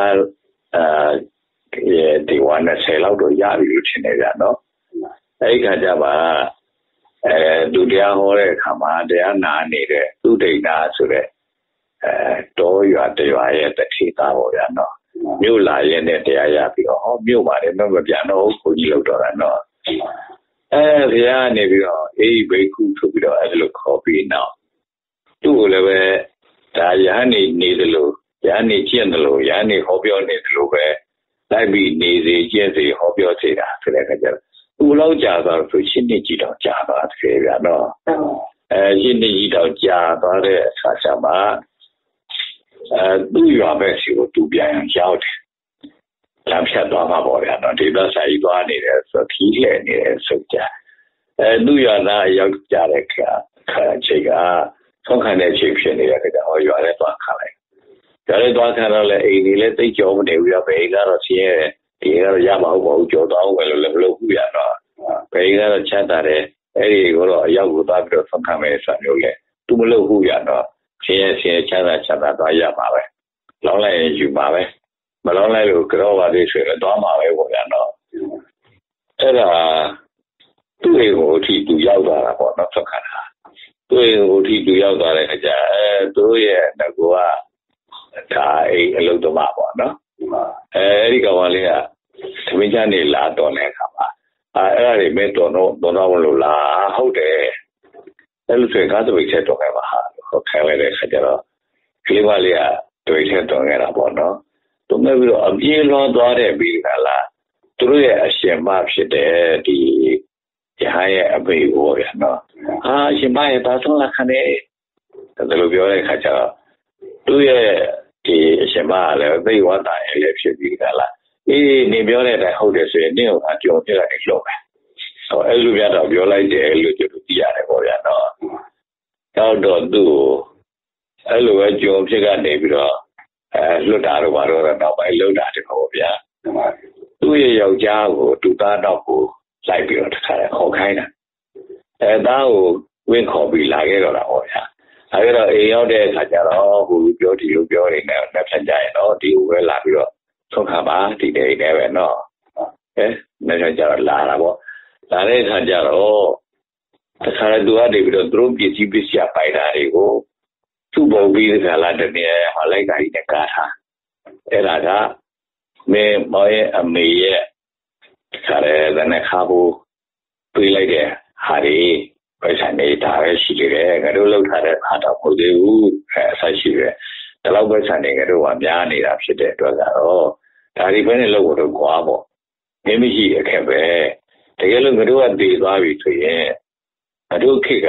ดีวันนั้นเสร็จแล้วตัวยาวิวชินเนี่ยเนาะไอ้ข้าจะมาดูเดียวหัวเลยข้ามาเดียวนานี่เลยดูเดียนาสุดเลยตัวอยู่อันเดียวไอ้แต่ที่ตาหัวเนาะมิวลายเนี่ยเดียวยาพี่อ๋อมิวมาเนี่ยมันแบบเนาะคนยี่เราตัวนั้นเนาะพิอาเนี่ยพี่อ๋อไอ้เบคุทุกพี่อ๋อไอ้ลูกขอพี่เนาะดูเลยเว้ยแต่ยานี่เดลูยานี่เชี่ยนเดลูยานี่ขอพี่อ๋อนี่เดลูเว้ยได้บีนี่สิเชี่ยนสิขอพี่อ๋อสิละคืออะไรกันจ้ะดูเราจ่าตัวคือชิ้นนี้จีต้องจ่าตัวเสียเนาะชิ้นนี้จีต้องจ่าตัวเลยสักๆมาดูอยู่แบบสิว่าดูเบียงยาวเดลำเช็ดตัวมาบอกเนาะที่เราใส่ตัวนี่เลยสักทีเลยนี่เลยสุดจ้ะดูอยู่นะยาวจ่าเลยค่ะเช็คสองคันเนี่ยเช็คเพียงนี่แหละก็อยู่อะไรตัวข้างเลยอยู่อะไรตัวข้างเราเลยไอ้นี่เลยติดจอมเนี่ยอยู่ไปก็เราเสียဒီကတော့ရမှာဟုတ်ပါဘူးကြော်တော့ပဲလို့မလုပ်ဘူးရတော့ဘယ်ကတော့ချက်တာတယ်အဲ့ဒီကတော့အရောက်ကိုသွားပြီးတော့ဆုံးခံမယ်ဆိုမျိုးလေသူမလုပ်ဘူးရတော့ဆင်းရဲချက်တာသွားရမှာပဲလောင်းလိုက်ရင်ယူမှာပဲမလောင်းလိုက်လို့ကြောပါသေးဆိုတော့သွားမှာပဲပေါ့ရတော့အဲ့ဒါသူ့ရဲ့ဟိုအထိသူရောက်သွားတာပေါ့နော်ဆုံးခံတာသူ့ရဲ့ဟိုအထိသူရောက်သွားတဲ့အခါကျသူတို့ရဲ့ငကောကဒါအိအလုပ်သမားပေါ့နော်အဲ့ဒီကောင်လေးကသမီးချနေလာတော်တဲ့အခါမှာအဲ့ဒါတွေမဲ့တော်တော့မလို့လားဟုတ်တယ်အဲ့လိုဆိုရင်ကားသပိတ်ချက်တော်ခဲ့ပါဟာဟောခိုင်းလိုက်တဲ့အခါကျတော့ကလေးမလေးကတွေ့ချက်တော်ခဲ့တာပေါ့နော်သူမဲ့ပြီးတော့အပြေးလွန်သွားတဲ့ပြီးကလားသူတို့ရဲ့အရှင်မဖြစ်တဲ့ဒီရဟန်းရဲ့အမေဘောရနော်အရှင်မရဲ့ဘာဆုံးလာခနဲ့ဒါလိုပြောတဲ့အခါကျတော့သူရဲ့ဒီအရှင်မလည်းသိဝတ်တာရဲ့လည်းဖြစ်ပြီးကလားနေပြောတဲ့အတိုင်းဟုတ်တယ်ဆိုရင်နင့်ကအကျော်ပြရတယ်လို့ပဲဟောအဲ့လိုပြတော့ပြောလိုက်တယ်လို့ကျတော့သိရတယ်ပေါ့ဗျာနော်တော့သူ့အဲ့လိုပဲကျော်ဖြစ်ကနေပြီးတော့လွတ်တာတော့ဘာလို့တော့နောက်ပိုင်းလှုပ်တာတည်းပေါ့ဗျာသူ့ရဲ့ယောက်ျားကိုသူ့သားတော့ကိုလိုက်ပြီးတော့တခါခေါ်ခိုင်းတာသားကိုဝင်းခေါ်ပြီးလာခဲ့တော့တာပေါ့ဗျာအဲ့တော့အိမ်ရောက်တဲ့အခါကျတော့ဟိုပြောဒီလိုပြောနေတယ်လက်ဖြတ်ကြရင်တော့ဒီကိုပဲလာပြီးတော့ဆုံးခံပါဒီနေ့နဲ့ပဲနော်လက်ဖြတ်ကြတော့လာတာပေါ့လာတဲ့အခါကျတော့တခါသူကနေပြီးတော့သူတို့ပစ္စည်းပိုင်တာတွေကိုသူ့ပုံပြီးတဲ့ခါလာတဲ့နေရာမှာလိုက်တာကြီးနဲ့ကားထားအဲ့ဒါကမင်းမောင်ရဲ့အမေရဲ့ခါရဲတဲ့ခါဘူးပြေးလိုက်တဲ့ဟာတွေပိုက်ဆံနေတာပဲရှိတယ်ငါတို့လောက်ထားတဲ့အားတော့မဟုတ်သေးဘူးအဆက်ရှိတယ်ဒီလောက်ပိုက်ဆံတွေငါတို့ကများနေတာဖြစ်တဲ့အတွက်ကတော့ဒါဒီပဲနဲ့လောက်တော့ကွာပေါ့မင်းမရှိအခက်ပဲတကယ်လို့ငါတို့ကတည်သွားပြီဆိုရင်ငါတို့ခေတ်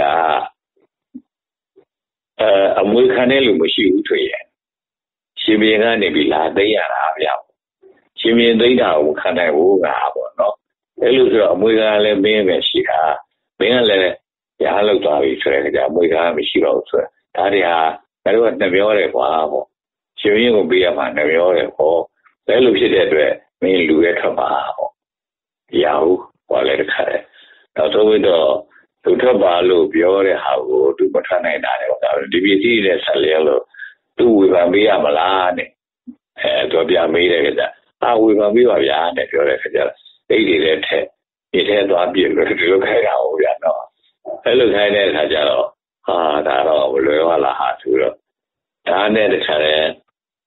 ကအမွေခံတဲ့လူမရှိဘူးဆိုရင်ရှင်ဘင်းကနေပြီးလာသိရတာဗျာရှင်ဘင်းသိတာကိုခံနိုင်ဘူးငါပေါ့နော်အဲ့လိုဆိုတော့အမွေခံလည်းမင်းပဲရှိတာမင်းကလည်းရဟလောက်သွားပြီဆိုတဲ့ကြာအမွေခံမရှိတော့ဘူးဆိုတော့ဒါတွေဟာငါတို့ကနှပြောတယ်ကွာပေါ့ရှင်ဘင်းကိုပေးရမှာနှပြောတယ်ပေါ့အဲ့လိုဖြစ်တဲ့အတွက်မင်းလူရဲ့ထွက်ပါပေါ့ရအောင်ဟောလည်းတခါတယ်နောက်ဆုံးပြီးတော့သူထွက်ပါလို့ပြောတဲ့ဟာကိုသူမထွက်နိုင်တာလေဒါဒီပစ္စည်းနဲ့ဆက်လျက်လို့သူဝေဖန်ပေးရမလားတဲ့သူပြမေးတယ်ကြဝေဖန်ပေးပါဗျာတဲ့ပြောတဲ့ခါကျအိတ်တွေတဲ့ထက်ဒီထဲသွားပြည့်လို့ဒီလိုခိုင်းတာဟုတ်ဗျာနော်အဲ့လိုခိုင်းတဲ့အခါကျတော့ဒါတော့လွယ်သွားလားဟာသူတော့ဒါနဲ့တခါလဲ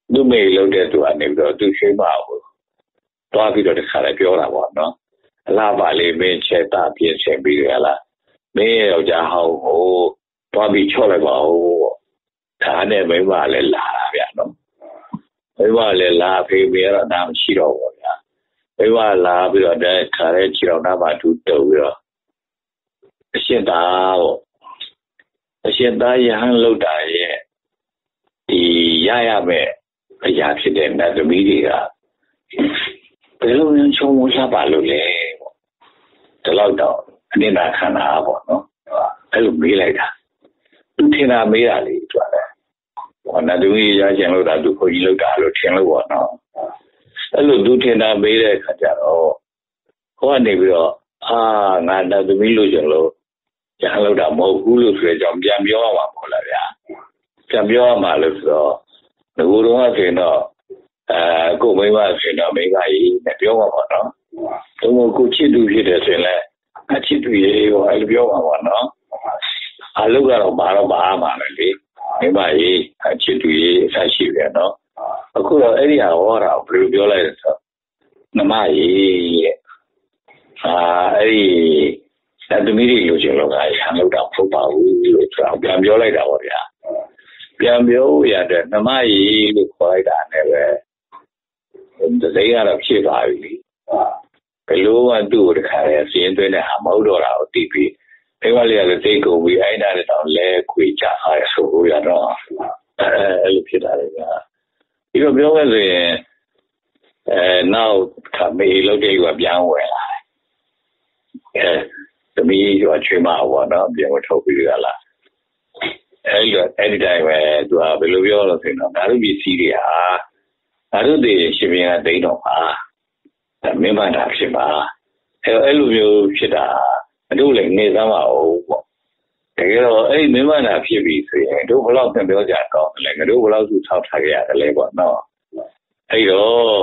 သူမေလို့တဲ့သူအနေပြီးတော့သူချွေးမကိုတွားပြီးတော့တခါလည်းပြောတာပေါ့နော်အလားပါလေးမင်းချက်တာပြင်းဆင်ပြီးရလားမင်းယောက်ျားဟောင်းကိုတွားပြီးချော့လိုက်ပါဦးဒါနဲ့မိမလည်းလာတာဗျာနော်မိမလည်းလာဖေးပြီးတော့ဒါမရှိတော့ဘူးဗျာမိမလာပြီးတော့တဲ့ခါရဲချီတော်နာမှာသူတုံပြီးတော့အရှင်သားပေါ့အရှင်သားယဟန်လောက်တာရဲ့ဒီရရမဲ့အရာဖြစ်တဲ့နတ်သမီးတွေကဘယ်လိုမျိုးချုံဝလှပါလို့လဲပေါ့ဒီလောက်တော့အနစ်နာခန္ဓာပေါ့နော်အဲ့လိုမေးလိုက်တာသူထင်တာမေးတာလေသူကလည်းဟောနတ်သမီးရချင်လို့တာသူခွန်ကြီးလောက်တာလို့ထင်လို့ပေါ့နော်အဲ့လိုသူထင်တာမေးတဲ့အခါကျတော့ဟောကနေပြီးတော့ငါနတ်သမီးလို့ကျင်လို့ရဟန်းလောက်တာမဟုတ်ဘူးလို့ဆိုတဲ့အကြောင်းပြန်ပြောရမှာပေါ့လားဗျာပြန်ပြောရမှာလို့ဆိုတော့ငကိုယ်တော်ကဆိုရင်တော့ကိုမိမဆိုရင်တော့မိမကြီးနဲ့ပြောပါပါတော့သူကကိုချစ်သူဖြစ်တယ်ဆိုရင်လည်းအချစ်သူရေဟောအဲ့လိုပြောပါပါနော်အလုပ်ကတော့ဘာတော့ဘာမှလည်းလေမိမကြီးအချစ်သူရေအဆက်ရှိတယ်နော်အခုတော့အဲ့ဒီဟာဟောတာဘယ်လိုပြောလိုက်လဲဆိုတော့နမကြီးရဲ့အဲ့ဒီသမီးတွေလိုချင်လို့ကရဟန်းလောက်တာမဟုတ်ပါဘူးလို့ဆိုတော့ပြန်ပြောလိုက်တာပေါ့ဗျာပြန်ပြောရတဲ့နမကြီးလို့ခေါ်လိုက်တာနဲ့ပဲဒီစိတ်ကတော့ဖြစ်သွားပြီဘယ်လိုမှသူ့ကိုတခါလဲစီးရင်သွင်းတဲ့ဟာမဟုတ်တော့တာကိုသိပြီးမိမလေးကလည်းသိကုန်ပြီးအဲ့ဒါလည်းတော့လဲခွေချအားဆိုရတော့အဲ့လိုဖြစ်တာလေဗျာဒီလိုပြောမယ်ဆိုရင်နောက်ခမေးလောက်တဲ့ကပြန်ဝင်လာတယ်သမီးကချွေးမပေါ့နော်ပြန်ဝင်ထုတ်ပြီးကြလားအဲ့ဒီတိုင်းပဲသူကဘယ်လိုပြောလို့ဆိုရင်တော့ငါတို့ပစ္စည်းတွေဟာငါတို့တွေရှင်ပြန်ကတိတ်တော့ပါမင်းမတာဖြစ်ပါအဲ့လိုမျိုးဖြစ်တာတို့လည်းနေသားမအောင်ပေါ့တကယ်တော့အဲ့မင်းမတာဖြစ်ပြီဆိုရင်တို့ဘယ်လောက်ပြန်ပြောကြတော့လဲငါတို့ဘယ်လောက်သူထောက်ထားကြရတယ်လဲပေါ့နော်အဲ့တော့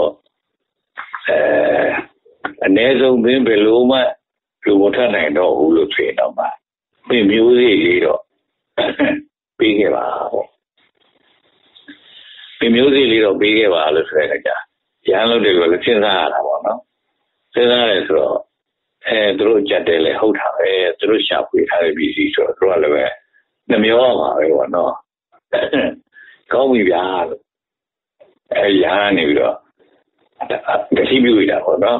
အနည်းဆုံးမင်းဘယ်လိုမှလူမထနိုင်တော့ဘူးလို့ဆိုရင်တော့မှမင်းမျိုးစေ့လေးတော့ပေးခဲ့ပါပေါ့ပင်မျိုးစေ့လေးတော့ပေးခဲ့ပါလို့ဆိုတဲ့ကြာရဟန်းလုပ်တယ်လို့လည်းစဉ်းစားရတာပေါ့နော်စဉ်းစားရတယ်ဆိုတော့သူတို့ကြက်တယ်လေဟုတ်တာပဲသူတို့ရှာဖွေထားတဲ့ပစ္စည်းဆိုတော့သူကလည်းပဲနှမျောပါပဲပေါ့နော်ကောင်းပြီဗျာလို့ရဟန်းနေပြီးတော့တတိပြုရတာပေါ့နော်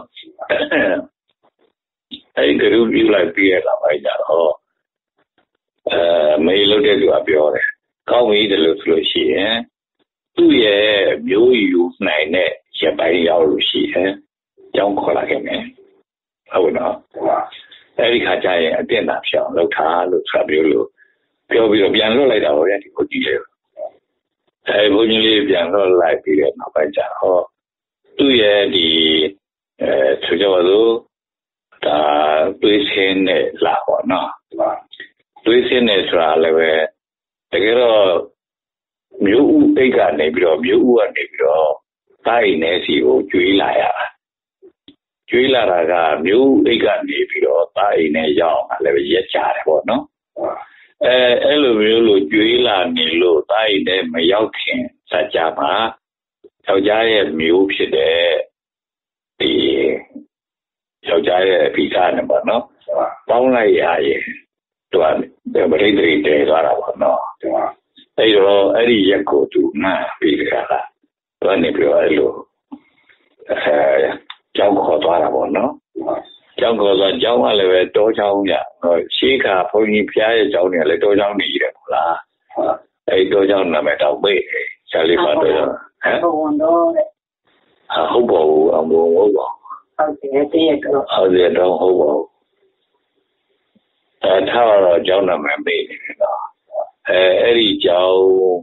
အဲ့ဒီကပြုလိုက်ပြီးရတာပဲကြတော့မေးလို့တဲ့သူကပြောတယ်ကောင်းပြီတယ်လို့ဆိုလို့ရှိရင်သူ့ရဲ့မျိုးယူနိုင်တဲ့ရပိုင်းရောက်လို့ရှိရင်ကြောင်းခေါ်လာခဲ့မယ်ဟုတ်နော်အဲ့ဒီခါကျရင်အတင်တာဖြစ်အောင်လုပ်ထားလို့ဆိုပြီးလို့ပြောပြီးတော့ပြန်လွတ်လိုက်တာပေါ့ဗျာဒီဘုကြီးလေးဘုကြီးလေးပြန်လွတ်လိုက်ပြီးတော့နောက်ပိုင်းကျတော့သူ့ရဲ့ဒီဆိုကြပါစို့ဒါတွေးစင်းနဲ့လာပေါ့နော်တွေးစင်းနဲ့ဆိုတာလည်းပဲတကယ်တော့မျိုးဥအိတ်ကနေပြီးတော့မျိုးဥကနေပြီးတော့တိုင်းနေစီကိုကျွေးလာရတာကျွေးလာတာကမျိုးဥအိတ်ကနေပြီးတော့တိုင်းနေရောက်အောင်လည်းပဲရက်ကြတယ်ပေါ့နော်အဲ့လိုမျိုးလို့ကျွေးလာနေလို့တိုင်းနေမရောက်ခင်စကြမှာယောက်ျားရဲ့မျိုးဖြစ်တဲ့ဒီယောက်ျားရဲ့ဗီဇနဲ့ပေါ့နော်ပေါင်းလိုက်ရရင်သူကပရိသေတည်သွားတာပေါ့နော်အဲ့တော့အဲ့ဒီရက်ကိုသူမှတ်ပြီးကြတာသူကနေပြီးတော့အဲ့လိုကျောင်းခေါ်သွားတာပေါ့နော်ကျောင်းခေါ်သွားကျောင်းကလည်းပဲတောကျောင်းညရှေးခါဘုန်းကြီးဖျားရဲ့ကျောင်းနေလည်းတောကျောင်းနေရတယ်ပေါ့လားအဲ့တောကျောင်းနာမည်တော့မေ့ဆရာလေးပါတော့ဟမ်ဘုံတော့ဟုတ်ပါဘူးအမေဟုတ်ပါဟုတ်တယ်တည့်ရတော့ဟုတ်တယ်တော့ဟုတ်ပါဘူးထားတော့ကျောင်းနာမည်မေ့နေတယ်တော့အဲ့ဒီကျောင်း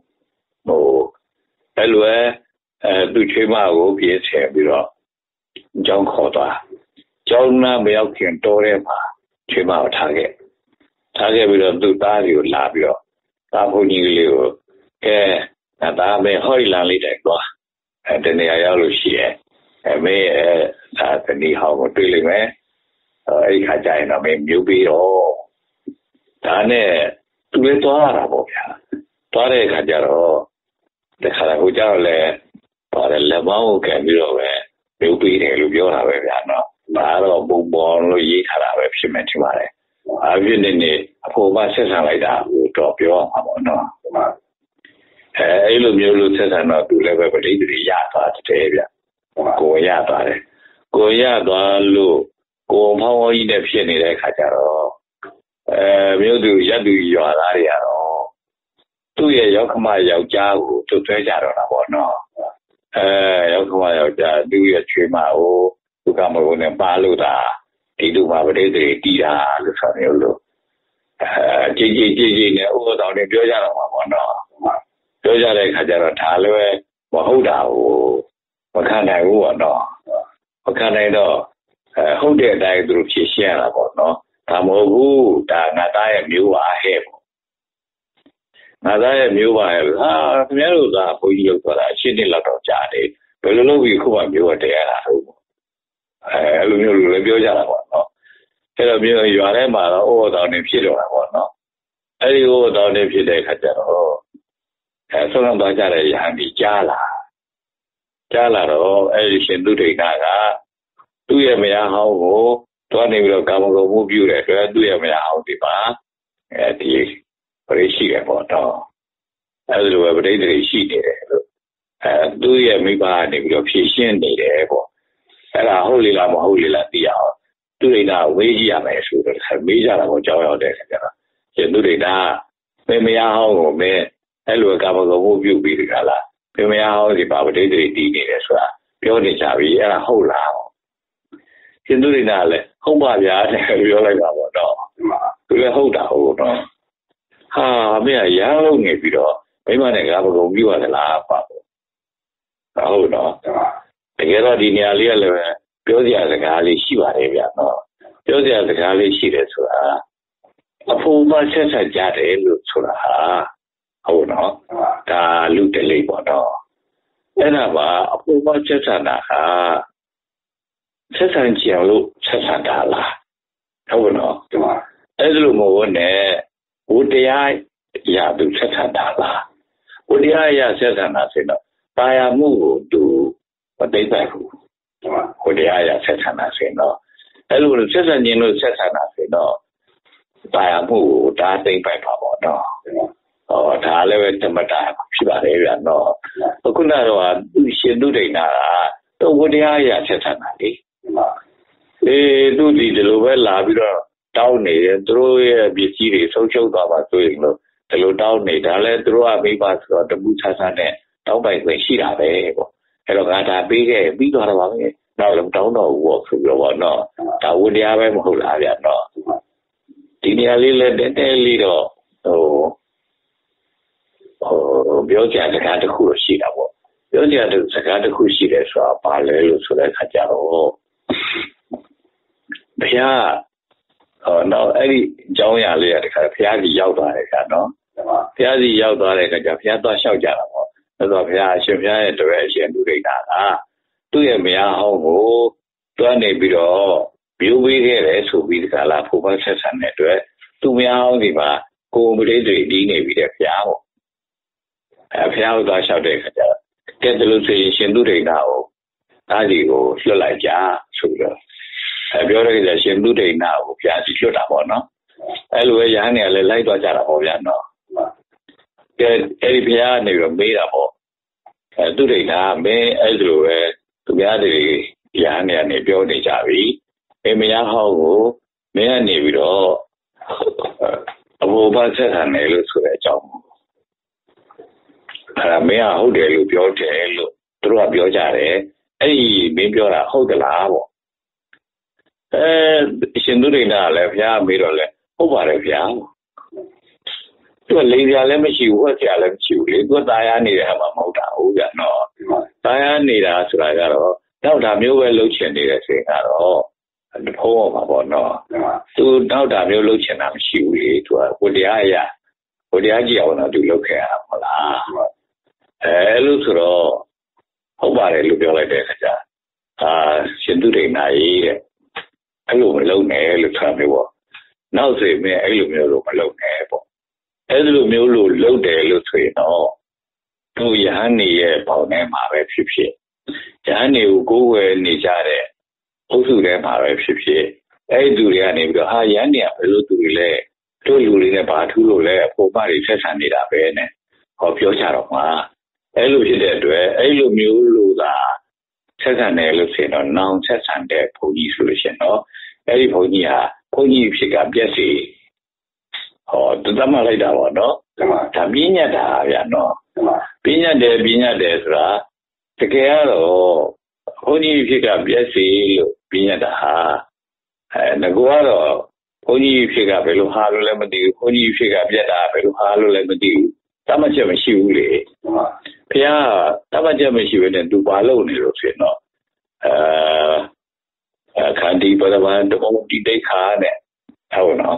အဲ့လိုသူချွေးမကိုပြေးဆင်ပြီးတော့ကျောင်းခေါ်သွားကျောင်းနာမရောက်ခင်တော်ထဲမှာချွေးမကိုထားခဲ့ပြီးတော့သူ့သားတွေကိုလာပြီးတော့သားဘုန်းကြီးကလေးကိုဒါပဲဟောဒီလန်လေးတိုင်သွားတနေရာရောက်လို့ရှိရဲ့မေဒါတနည်းဟောင်းကိုတွေ့လိမ့်မယ်အဲ့ဒီခါကျရင်တော့မင်းမျိုးပြီးတော့ဒါနဲ့သူလည်းသွားရတာပေါ့ဗျာသွားတဲ့အခါကျတော့တခါဟိုကြောက်လဲပါတယ်လက်မောင်းကိုကံပြီးတော့ပဲမျိုးပေးတယ်လို့ပြောတာပဲဗျာနော်ဒါတော့ပုံပေါ်လို့ရေးထားတာပဲဖြစ်မယ်ထင်ပါတယ်အပြည့်နဲ့အဖို့မဆက်ဆံလိုက်တာကိုတော့ပြောအောင်ပါပေါ့နော်အဲ့လိုမျိုးလို့ဆက်ဆံတော့သူလည်းပဲပဋိသန္ဓေရသွားတယ်ဗျကိုရသွားတယ်ကိုရသွားလို့ကိုဖောင်းဝကြီးနဲ့ဖြစ်နေတဲ့ခါကျတော့မြို့သူရက်သူရွာသားတွေကတော့သူ့ရဲ့ရောက်ခမယောက်ျားကိုသူ့ဆွဲကြတော့တာပေါ့နော်ရောက်ခမယောက်ျားသူ့ရဲ့ချွေးမကိုသူကမလို့နဲ့ပါလို့တာဒီလူမှာပဋိသန္ဓေတီးတာလို့ဆိုမျိုးလို့ကြည်နဲ့ဥပဒေတော်တွေပြောကြတော့မှာပေါ့နော်ပြောကြတဲ့ခါကျတော့ဒါလည်းမဟုတ်တာကိုမခံနိုင်ဘူးပေါ့နော်မခံနိုင်တော့ဟုတ်တဲ့အတိုင်းသူတို့ဖြေရှင်းရတာပေါ့နော်ဒါမဟုတ်ဘူးဒါငါသားရဲ့မျိုးပါဟဲ့ပေါ့ငါသားရဲ့မျိုးပါဟဲ့ဟာခင်ဗျားတို့ကဘုန်းကြီးလောက်သွားတာရှင်းနေလောက်တော့ကြားတယ်ဘယ်လိုလုပ်ပြီးခုမှမျိုးကတရားလာဟုတ်အဲ့လိုမျိုးလည်းပြောကြတာပေါ့နော်အဲ့တော့မျိုးရွာထဲမှာတော့ဥပဒေတော်တွေဖြစ်တော့တာပေါ့နော်အဲ့ဒီဥပဒေတော်တွေဖြစ်တဲ့ခါကျတော့ဆုံးတော့သွားကြတဲ့ရဟန်းကြီးကြားလာတော့အဲ့ဒီရှင်သူဒိဋ္ဌကသူ့ရဲ့မယားဟောင်းကိုတွားနေပြီးတော့ကာမဂုဏ်မှုပြုတဲ့အတွက်သူ့ရဲ့မယားဟောင်းဒီမှာဒီပရိရှိတယ်ပေါ့တော့အဲ့လိုပဲပဋိသန္ဓေရှိနေတယ်လို့သူ့ရဲ့မိဘကနေပြီးတော့ဖြည့်ရှင်းနေတယ်ပေါ့အဲ့ဒါဟုတ်လေလားမဟုတ်လေလားသိရအောင်သူဒိဋ္ဌဝေးကြည့်ရမယ်ဆိုတော့မေးကြတာပေါ့ကြောင်းရောက်တဲ့ခါကျတော့ရှင်သူဒိဋ္ဌမယားဟောင်းကိုမင်းအဲ့လိုကာမဂုဏ်မှုပြုပြီးဒီကလားမယားဟောင်းဒီပါပဋိသန္ဓေတည်နေတယ်ဆိုတာပြောနေကြပြီအဲ့ဒါဟုတ်လားရှင်သူဒိဋ္ဌလည်းဟုတ်ပါဗျာတဲ့ပြောလိုက်ပါပေါ့တော့သူလည်းဟုတ်တာဟုတ်တော့ဟာမင်းရမ်းလုံးနေပြီးတော့မိမနဲ့ကာမဂုဏ်ပြုရတယ်လားပါပေါ့ဟုတ်တော့တကယ်တော့ဒီနေရာလေးကလည်းပြောစရာစကားလေးရှိပါတယ်ဗျာနော်ပြောစရာစကားလေးရှိတယ်ဆိုတာအဖို့မဆက်ဆက်ကြတယ်လို့ဆိုတာဟာဟုတ်နော်ဒါလူတလေးပေါ့နော်အဲ့ဒါပါအဖို့မဆက်ဆံတာဟာဆက်ဆံကြအောင်လို့ဆက်ဆံတာလားဟုတ်နော်အဲ့ဒါလိုမဟုတ်နဲ့ဘုတရားရသူဆက်ဆံတာလားဘုတရားရဆက်ဆံတာဆိုတော့ပါရမှုကိုသူမသိပိုက်ဘူးဘုရားရဆက်ဆံတာဆိုတော့အဲ့လိုဆက်ဆံခြင်းလို့ဆက်ဆံတာဆိုတော့ပါရမှုကိုဒါသိပိုက်ပါပေါ့နော်ဒါလည်းပဲဓမ္မတာဖြစ်ပါလေဗျာနော်ခုနကတော့သူရှင်သူဒိဋ္ဌာကတော့ဘုရားရဆက်ဆံတာလေသူဒီလိုပဲလာပြီးတော့တောင်းနေတယ်သူတို့ရဲ့ပစ္စည်းတွေဆုံးရှုံးသွားပါဆိုရင်လို့ဒီလိုတောင်းနေတာလဲသူတို့ကမိဘဆိုတော့တပူဆဆနဲ့တောင်းပိုင်ခွင့်ရှိတာပဲပေါ့အဲ့တော့ငါဒါပေးခဲ့ပြီးသွားတော့ပါမယ်နောက်လည်းတောင်းတော့ဘူးဆိုပြီးတော့နော်ဒါဝတရားပဲမဟုတ်လားဗျာနော်ဒီနေရာလေးလည်းတဲလေးတော့ပြောကြစကားတစ်ခုရှိတာပေါ့ပြောကြစကားတစ်ခုရှိတယ်ဆိုတာဘာလဲလို့ဆိုတဲ့အခါကျတော့ဘုရားနောက်အဲ့ဒီအကြောင်းအရာလေးကတခါဘုရားကြီးရောက်သွားတယ်ကနော်ဘုရားကြီးရောက်သွားတဲ့အခါကျဘုရားသွားလျှောက်ကြတာပေါ့ဆိုတော့ဘုရားအရှင်ဘုရားရဲ့တပည့်အရှင်သူဒိဋ္ဌာကသူ့ရဲ့မယားဟောင်းကိုတွန်းနေပြီးတော့ပြုပေးခဲ့တယ်ဆိုပြီးဒီကလာဖို့မဆက်ဆံတဲ့အတွက်သူ့မယားဟောင်းဒီမှာကိုယ်ပရိသေတီးနေပြီးတဲ့ဘုရားပေါ့ဘုရားကိုသွားလျှောက်တဲ့အခါကျတော့ကဲဒါလို့ဆိုရင်ရှင်သူဒိဋ္ဌာကိုအားဒီကိုလွတ်လိုက်ကြဆိုပြီးတော့ပြောရတဲ့ရှင်သူဒိဋ္ဌာကိုဘုရားကြီးလွတ်တာပေါ့နော်အဲ့လိုပဲရဟန်းတွေကလည်းလိုက်သွားကြတာပေါ့ဗျာနော်ကဲအဲ့ဒီဘုရားကနေပြီးတော့မေးတာပေါ့သူဒိဋ္ဌာမင်းအဲ့လိုပဲသူများတွေရဟန်းတွေကနေပြောနေကြပြီမယားဟောင်းကိုမင်းကနေပြီးတော့အဘောဘဆက်ဆံတယ်လို့ဆိုတဲ့အကြောင်းအဲ့မင်းကဟုတ်တယ်လို့ပြောတယ်လို့သူတို့ကပြောကြတယ်အဲ့ဒီမင်းပြောတာဟုတ်သလားပေါ့ရှင်သူဒိဋ္ဌာလည်းဘုရားမေးတော့လဲဟုတ်ပါတယ်ဗျာသူကလိန်ပြလည်းမရှိဘူးဝက်ပြလည်းမရှိဘူးလေသူကตายရနေတဲ့ဟာမှမဟုတ်တာဟုတ်ကြနော်ตายရနေတာဆိုတာကတော့နောက်တာမျိုးပဲလှုပ်ချင်နေတဲ့စိတ်ကတော့ဖုံးအောင်ပါပေါ့နော်သူနောက်တာမျိုးလှုပ်ချင်တာမရှိဘူးလေသူကဝတရားအရာဝတရားကြည့်အောင်တော့သူလှုပ်ခဲ့ရတာမဟုတ်လားလို့ဆိုတော့ဟုတ်ပါတယ်လို့ပြောလိုက်တဲ့အခါကျရှင်သူဒိဋ္ဌာကြီးတဲ့အဲ့လိုမလုပ်နဲ့လို့ဆိုမျိုးပေါ့နောက်ဆိုရင်အဲ့လိုမျိုးလို့မလုပ်နဲ့ပေါ့အဲ့လိုမျိုးလို့လုပ်တယ်လို့ဆိုရင်တော့သူယဟန်နေရဲ့ပေါင်းထဲမှာပဲဖြစ်ဖြစ်ယဟန်နေကိုကိုယ်ဝယ်နေကြတဲ့အုပ်စုထဲမှာပဲဖြစ်ဖြစ်အဲ့ဒီသူတွေကနေပြီးတော့ဟာယဟန်နေကဘယ်လိုသူတွေလဲတို့လူတွေနဲ့ဘာထူးလို့လဲအဖို့မတွေဆက်ဆံနေတာပဲနဲ့ဟောပြောကြတော့မှာအဲ့လိုဖြစ်တဲ့အတွက်အဲ့လိုမျိုးလို့သာဆက်ဆံတယ်လို့ဆိုရင်တော့နောင်ဆက်ဆံတဲ့ဘုန်းကြီးဆိုလို့ရှိရင်တော့အဲ့ဒီဘုန်းကြီးဟာဘုန်းကြီးဖြစ်ကပြက်စီဟောတတ်မှတ်လိုက်တာပေါ့နော်ဒါပြညတ်တာဗျာနော်ပြညတ်တယ်ဆိုတာတကယ်ကတော့ဘုန်းကြီးဖြစ်ကပြက်စီလို့ပြညတ်တာဟာငကောကတော့ဘုန်းကြီးဖြစ်ကဘယ်လိုဟာလို့လည်းမသိဘူးဘုန်းကြီးဖြစ်ကပြက်တာဘယ်လိုဟာလို့လည်းမသိဘူးတတ်မှတ်ချက်မရှိဘူးလေဘုရားတတ်မှတ်ချက်မရှိဘဲနဲ့သူပါလို့နေလို့ဆိုရင်တော့ခန္တီပဒဝံတမောတိတိခါနဲ့ဟုတ်နော်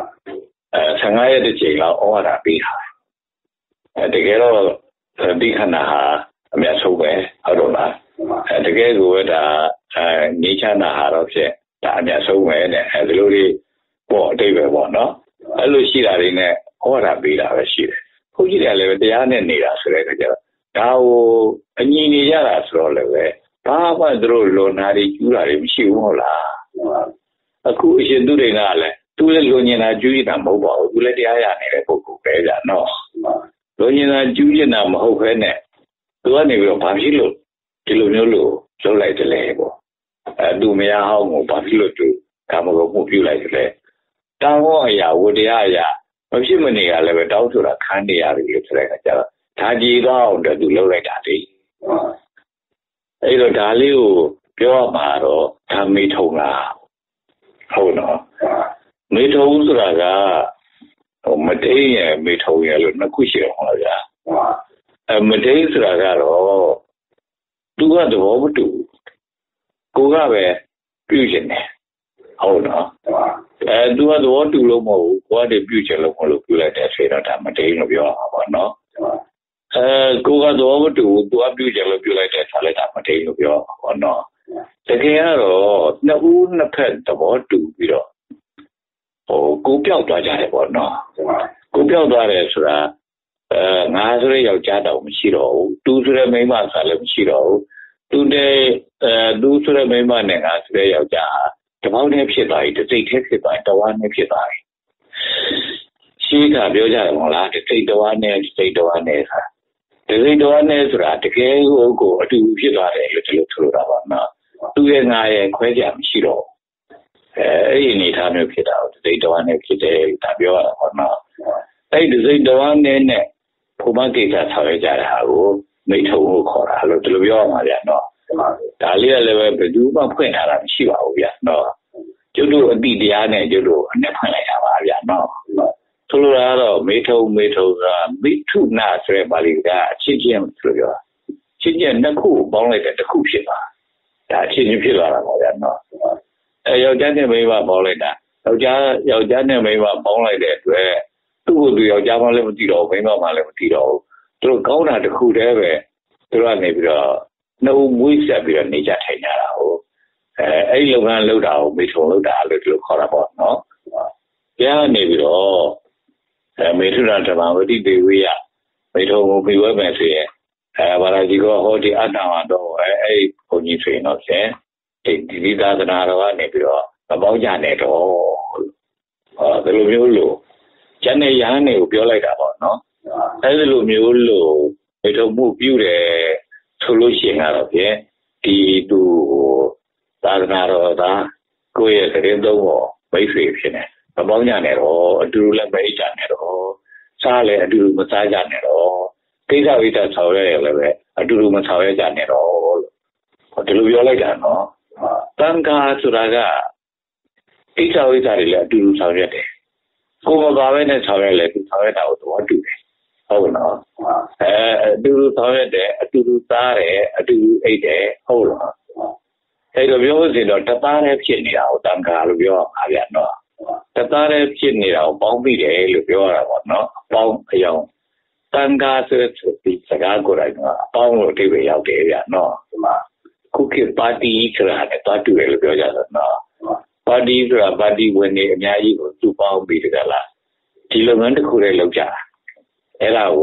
15ရက်တစ်ချိန်လောက်ဩဝါဒပေးတာတကယ်တော့ဒီခန္ဓာဟာအများဆုံးပဲဟုတ်တော့လားတကယ်ကိုဒါနေချမ်းသာဟာတော့ဖြစ်ဒါအများဆုံးပဲတဲ့ဒီလိုတွေပေါ့အတိတ်ပဲပေါ့နော်အဲ့လိုရှိတာတွေနဲ့ဩဝါဒပေးတာပဲရှိတယ်ဘုန်းကြီးတွေကလည်းတရားနဲ့နေတာဆိုတဲ့အခါကျတော့ဒါကိုအညီနေရတာဆိုတော့လည်းပဲဘာမှသူတို့လွန်နာတွေကျူးတာတွေမရှိဘူးဟုတ်လားအခုအရှင်သူတွေကလည်းသူလည်းလွန်နေတာကျူးနေတာမဟုတ်ပါဘူးသူလည်းတရားရနေတဲ့ပုဂ္ဂိုလ်ပဲကြာနော်လွန်နေတာကျူးနေတာမဟုတ်ဘဲနဲ့သူကနေပြီးတော့ဘာဖြစ်လို့ဒီလိုမျိုးလို့လုပ်လိုက်တယ်လဲပေါ့သူမရဟောင်းကိုဘာဖြစ်လို့သူကာမဂုဏ်မှုပြုလိုက်တယ်လဲတောင်းဟောအရာဝတရားအရာမဖြစ်မနေရလည်းပဲတောင်းဆိုတာခံနေရတယ်လို့ဆိုတဲ့အခါကျတော့ဒါကြည်တော့အောင်သူလုပ်လိုက်တာလေအဲ့တော့ဒါလေးကိုပြောရမှာတော့ဒါမေထုံလားဟုတ်နော်မေထုံဆိုတာကမတိန်ရဲ့မေထုံရဲ့လို့နှစ်ခုရှိအောင်ပါဗျာမတိန်ဆိုတာကတော့သူကသဘောမတူကိုကပဲပြုချင်တယ်ဟုတ်နော်သူကသဘောတူလို့မဟုတ်ဘူးကိုကတည်းပြုချင်လို့မလို့ပြုလိုက်တယ်ဆိုတော့ဒါမတိန်လို့ပြောရမှာပေါ့နော်ကိုကသဘောမတူဘူးသူကပြုချင်လို့ပြုလိုက်တယ်ဆိုလိုက်တာမတိန်လို့ပြောမှာပေါ့နော်တကယ်ကတော့နှစ်ဦးနှစ်ဖက်သဘောတူပြီးတော့ကိုပြောက်သွားကြတယ်ပေါ့နော်ကိုပြောက်သွားတယ်ဆိုတာငါဆိုတဲ့ယောက်ျားတောင်မရှိတော့ဘူးသူဆိုတဲ့မိန်းမဆိုလည်းမရှိတော့ဘူးသူဆိုတဲ့မိန်းမနဲ့ငါဆိုတဲ့ယောက်ျားတပေါင်းနဲ့ဖြစ်သွားပြီတစ်စိတ်ထဲဖြစ်သွားပြီတဝါနဲ့ဖြစ်သွားပြီရှိကပြောကြတယ်မဟုတ်လားတစ်စိတ်တဝါနဲ့တစ်စိတ်တဝါနဲ့ဆိုတာတစ်စိတ်တဝါနဲ့ဆိုတာတကယ်ကိုအတူဖြစ်သွားတယ်လို့ဒီလိုဆိုလိုတာပါနော်သူရဲ့ငါရဲ့ခွဲကြမရှိတော့အဲ့ဒီအနေထားမျိုးဖြစ်တာကိုတစ်စိတ်တဝါနဲ့ဖြစ်တယ်ဒါပြောရတာပေါ့နော်အဲ့ဒီတစ်စိတ်တဝါနဲ့ဘုမကိစ္စဆောင်ရကြတဲ့ဟာကိုမိထုံကိုခေါ်တာလို့ဒီလိုပြောရမှာဗျာနော်ဒါလေးကလည်းပဲဘယ်သူမှဖွင့်ထားတာမရှိပါဘူးဗျာနော်ကျုပ်တို့အတိတရားနဲ့ကျုပ်တို့အနဲ့ဖွင့်လိုက်တာပါဗျာနော်ဆိုလိုတာကတော့မေထုံကမိထုနာဆိုတဲ့ပါဠိကအချင်းချင်းဆိုပြောတာချင်းချင်းနှစ်ခုပေါင်းလိုက်တဲ့တစ်ခုဖြစ်သွားဒါအချင်းချင်းဖြစ်သွားတာပါဗျာနော်ယောက်ျားနဲ့မိန်းမပေါင်းလိုက်တာယောက်ျားနဲ့မိန်းမပေါင်းလိုက်တဲ့အတွက်သူ့ကိုသူယောက်ျားမှလည်းမသိတော့ဘူးမိန်းမမှလည်းမသိတော့ဘူးသူတို့ကောင်းတာတစ်ခုတည်းပဲသူတို့ကနေပြီးတော့နှုတ်မွေးဆက်ပြီးတော့နေကြထိုင်ကြတာဟုတ်အဲ့ဒီလုပ်ငန်းလုပ်တာကိုမေထုံလုပ်တာလို့သူတို့ခေါ်တာပေါ့နော်ပြန်နေပြီးတော့မေထုနာဓမ္မဝတိတေဝိယမေထုံကိုပြီးဝဲမယ်ဆိုရင်ဘာသာကြီးကဟောဒီအတ္တမှာတော့အဲ့ဘုန်းကြီးဆိုရင်တော့ဖြင့်ဒီသာသနာတော်ကနေပြီးတော့မပေါင်းကြနဲ့တော့ဒီလိုမျိုးလို့ကျန်တဲ့ရဟန်းတွေကိုပြောလိုက်တာပေါ့နော်အဲ့ဒီလိုမျိုးလို့မေထုံမှုပြုတယ်ဆိုလို့ရှိရင်ကတော့ဖြင့်ဒီသူသာသနာတော်သားကိုယ့်ရဲ့သတင်းသုံးပေါ်မိတ်ဆွေဖြစ်နေမပေါင်းကြနဲ့တော့အတူတူလည်းမအိတ်ကြနဲ့တော့စားလည်းအတူတူမစားကြနဲ့တော့ကိစ္စဝိတ္တဆောင်ရွက်ရလည်းပဲအတူတူမဆောင်ရွက်ကြနဲ့တော့လို့ဒီလိုပြောလိုက်တာနော်တန်ခါဆိုတာကကိစ္စဝိတ္တတွေလည်းအတူတူဆောင်ရွက်တယ်ကိုယ်မပါဘဲနဲ့ဆောင်ရွက်လည်းသူဆောင်ရွက်တာကိုသဘောတူတယ်ဟုတ်နော်အတူတူဆောင်ရွက်တယ်အတူတူစားတယ်အတူတူအိတ်တယ်ဟုတ်လားအဲ့လိုပြောလို့ဆိုတော့တသားတည်းဖြစ်နေတာကိုတန်ခါလို့ပြောရမှာဗျာနော်တသားတည်းဖြစ်နေတာကိုပေါင်းပြီးတယ်လို့ပြောရတာပေါ့နော်အပေါင်းအယောင်တန်ခါဆိုတဲ့ဒီစကားကိုယ်တိုင်ကအပေါင်းလို့အဓိပ္ပာယ်ရောက်တယ်ဗျာနော်ခုခေတ်ပါတီဆိုတာနဲ့တွားတူတယ်လို့ပြောကြတာနော်ပါတီဆိုတာပါတီဝင်နေအများကြီးကိုသူ့ပေါင်းပြီးတကလားဒီလုပ်ငန်းတစ်ခုတည်းလုပ်ကြတာအဲ့ဒါကို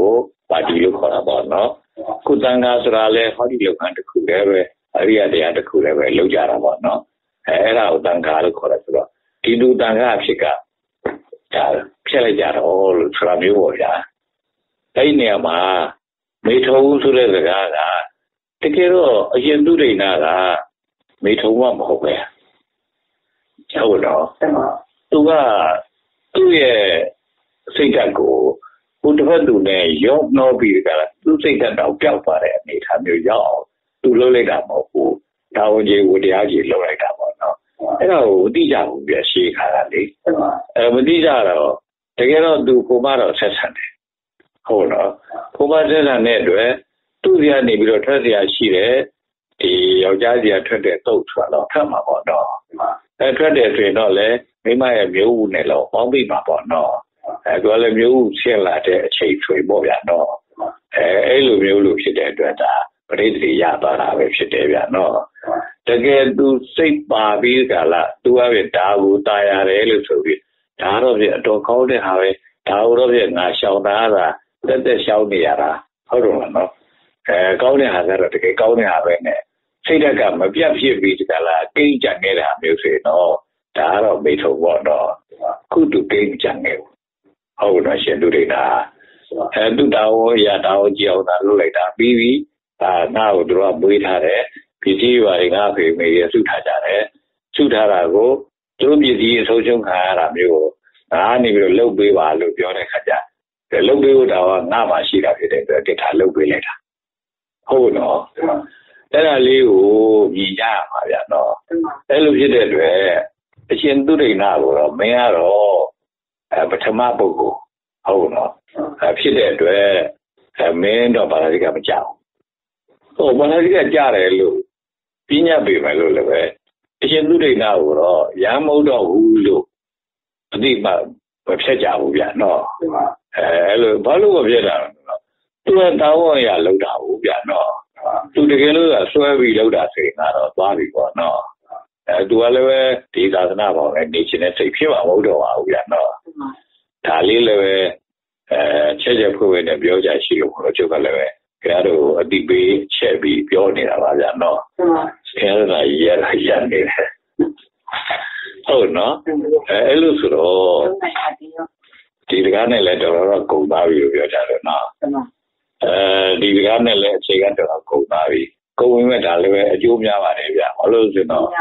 ပါတီလို့ခေါ်တာပေါ့နော်ခုတန်ခါဆိုတာလဲဟောဒီလုပ်ငန်းတစ်ခုလည်းပဲအရိယတရားတစ်ခုလည်းပဲလုပ်ကြတာပေါ့နော်အဲ့ဒါကိုတန်ခါလို့ခေါ်တယ်ဆိုတော့ဒီလူတန်ခါအဖြစ်ကဒါဖြတ်လိုက်ကြတော့လို့ဆိုတာမျိုးပေါ့ဗျာအဲ့ဒီနေရာမှာမေထုံဆိုတဲ့စကားကတကယ်တော့အရင်သူဒိဏကမေထုံမှမဟုတ်ပဲဟုတ်တော့သူကသူ့ရဲ့စိတ်ဓာတ်ကိုဘုဒ္ဓဘတ်သူနဲ့ရော့နှောပြီးကြတာသူစိတ်ဓာတ်တော့ပျောက်သွားတဲ့အနေအထားမျိုးရောက်အောင်သူလုပ်လိုက်တာမဟုတ်ဘူးတာဝန်ကြီးဝတရားကြီးလုပ်လိုက်တာပေါ့နော်အဲ့ဒါကိုမသိကြဘူးပြရှေးခါတာလေမသိကြတော့တကယ်တော့သူကိုမတော့ဆက်ဆံတယ်ဟုတ်နော်ကိုမဆက်ဆံတဲ့အတွက်သူ့စီကနေပြီးတော့ထွက်เสียရှိတယ်ဒီယောက်ျားစီကထွက်တဲ့တုတ်ထွက်တော့ထွက်မှာပေါ့နော်ထွက်တယ်ဆိုရင်တော့လေမိမရဲ့မျိုးဦးနဲ့တော့ပေါင်းပြီးမှာပေါ့နော်သူကလည်းမျိုးဦးဆင်းလာတဲ့အချိန်ဆွေပေါ့ဗျာနော်အဲ့လိုမျိုးလို့ဖြစ်တဲ့အတွက်ဒါပရိသေရသွားတာပဲဖြစ်တယ်ဗျာနော်တကယ်သူစိတ်ပါပြီးကြလားသူကပဲဒါကိုตายရတယ်လို့ဆိုပြီးဒါတော့ပြအတော်ကောင်းတဲ့ဟာပဲဒါတော့ပြငါရှောင်တာတက်ရှောင်နေရတာဟုတ်တော့နော်ကောင်းတဲ့ဟာကတော့တကယ်ကောင်းတဲ့ဟာပဲနဲ့စိတ်ဓာတ်ကမပြတ်ဖြစ်ပြီးကြလားကိန်းကြံနေတာမျိုးဆိုရင်တော့ဒါကတော့မေထုံပေါ့တော့ခုတူကိန်းကြံနေဟုတ်တော့ရှင်သူတွေတာသူတောင်းရတောင်းကြည့်အောင်သာလုပ်လိုက်တာပြီးပြီငါ့ကိုတို့ကမွေးထားတယ်ပစ္စည်းပါငါဖေမေရစုထားကြတယ်စုထားတာကိုတို့ပစ္စည်းအဆုံးရှုံးခံရတာမျိုးကိုငါနေပြီးတော့လှုပ်ပေးပါလို့ပြောတဲ့ခါကျလှုပ်ပေးဖို့တော့ငါမှရှိတာဖြစ်တဲ့အတွက်တစ်ခါလှုပ်ပေးလိုက်တာဟုတ်နော်အဲ့ဒါလေးကိုမြင်ကြရမှာဗျာနော်အဲ့လိုဖြစ်တဲ့အတွက်အရှင်သူဒိဏကိုတော့မင်းကတော့ပထမပုဂ္ဂိုလ်ဟုတ်နော်ဖြစ်တဲ့အတွက်မင်းတော့ဘာသာတိကမကြောက်ဟုတ်ဘာသာတိကကြားတယ်လို့ပြညတ်ပေမယ်လို့လည်းပဲအရှင်သူဒိဏကိုတော့ရမ်းမဟုတ်တော့ဘူးလို့အတိမဖြတ်ကြဘူးဗျာနော်အဲ့လိုဘာလို့မဖြတ်တာလဲသူကတောင်းဝရလောက်တာဘူးဗျာနော်သူတကယ်လို့ဆွဲပြီးလောက်တာဆိုရင်ကတော့သွားပြီပေါ့နော်သူကလည်းပဲဒီသာသနာ့ဘောင်နဲ့နေချင်တဲ့စိတ်ဖြစ်မှာမဟုတ်တော့ပါဘူးဗျာနော်ဒါလေးလည်းပဲချက်ဖွင့်နဲ့ပြောကြရှိလို့ခေါ်ချုပ်ကလည်းပဲခင်ဗျားတို့အတိပေးချက်ပြီးပြောနေတာပါဗျာနော်ခင်ဗျားတို့ရနေတယ်ဟုတ်နော်အဲ့လိုဆိုတော့ဒီတကားနဲ့လည်းတော်တော်ကုန်သွားပြီလို့ပြောကြတယ်နော်ဒီတကားနဲ့လည်းအခြေခံတော်တော်ကုန်သွားပြီကုန်ဝင်မဲ့ဒါလည်းပဲအကျိုးများပါတယ်ဗျာဘာလို့ဆိုတော့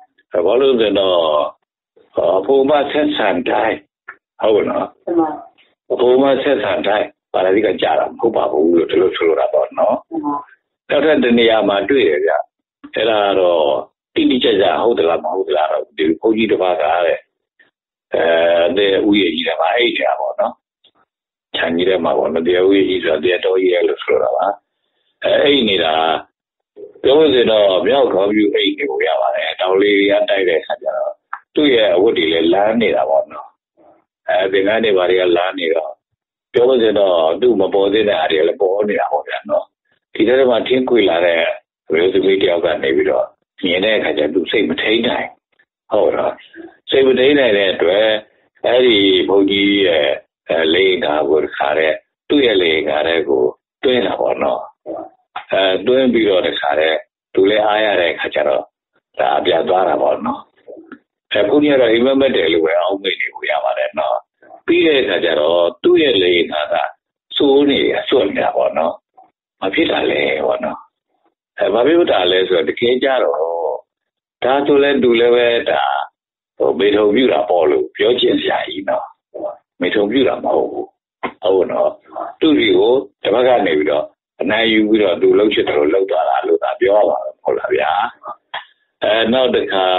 အဖို့မဆက်ဆံတိုင်းဟုတ်နော်အဖို့မဆက်ဆံတိုင်းပါဠိကကြားတာမဟုတ်ပါဘူးလို့ဒီလိုဆိုလိုတာပေါ့နော်နောက်ထပ်တနေရာမှာတွေ့ရဗျအဲ့ဒါတော့တိတိကျကျဟုတ်သလားမဟုတ်သလားတော့ဒီဘုန်းကြီးတစ်ပါးကတဲ့တဲ့ဥယျာဉ်ကြီးတယ်မှာအဲ့ဒီပေါ့နော်ခြံကြီးထဲမှာပေါ့နော်တရားဥယျာဉ်ကြီးဆိုတော့တရားတော်ကြီးရဲ့လို့ဆိုလိုတာပါအဲ့နေတာပြောလို့ဆိုတော့မြောက်ခေါ်ပြီးအိတ်ကိုရပါတယ်တောင်လေးရတိုက်တဲ့ခါကျတော့သူ့ရဲ့အဝတ်တွေလည်းလမ်းနေတာပေါ့နော်သင်္ကန်းတွေဘာတွေကလမ်းနေတော့ပြောလို့ဆိုတော့သူ့မပေါ်သေးတဲ့အားတွေလည်းပေါ်နေတာပေါ့ဗျာနော်ဒီထဲမှာထင်းခွေလာတဲ့မျိုးသမီးတယောက်ကနေပြီးတော့မြင်တဲ့အခါကျသူစိတ်မထိန်နိုင်ဟုတ်တော့စိတ်မထိန်နိုင်တဲ့အတွက်အဲ့ဒီဘုန်းကြီးရဲ့လေကာကိုခါတဲ့သူ့ရဲ့လေကာတဲ့ကိုတွင်းတာပေါ့နော်တွင်းပြီးတော့တခါတဲ့သူလည်းအားရတဲ့အခါကျတော့ဒါပြသွားတာပေါ့နော်ဘုန်းကြီးကတော့အိမ်မက်တယ်လို့ပဲအောက်မေ့နေကိုရပါတယ်နော်ပြီးတဲ့အခါကျတော့သူ့ရဲ့လေကာကစိုးနေဆွတ်နေတာပေါ့နော်မဖြစ်တာလေပေါ့နော်ဘာဖြစ်တာလဲဆိုတော့တကယ်ကြတော့ဒါဆိုလဲသူလည်းပဲဒါမေထုံပြူတာပေါ့လို့ပြောချင်စရာကြီးနော်မေထုံပြူတာမဟုတ်ဘူးဟုတ်နော်သူ့ဒီကိုတပတ်ကနေပြီးတော့အနိုင်ယူပြီးတော့သူလှုပ်ချစ်တယ်လို့လှုပ်သွားတာလို့သာပြောပါတော့ဟုတ်လားဗျာနောက်တစ်ခါ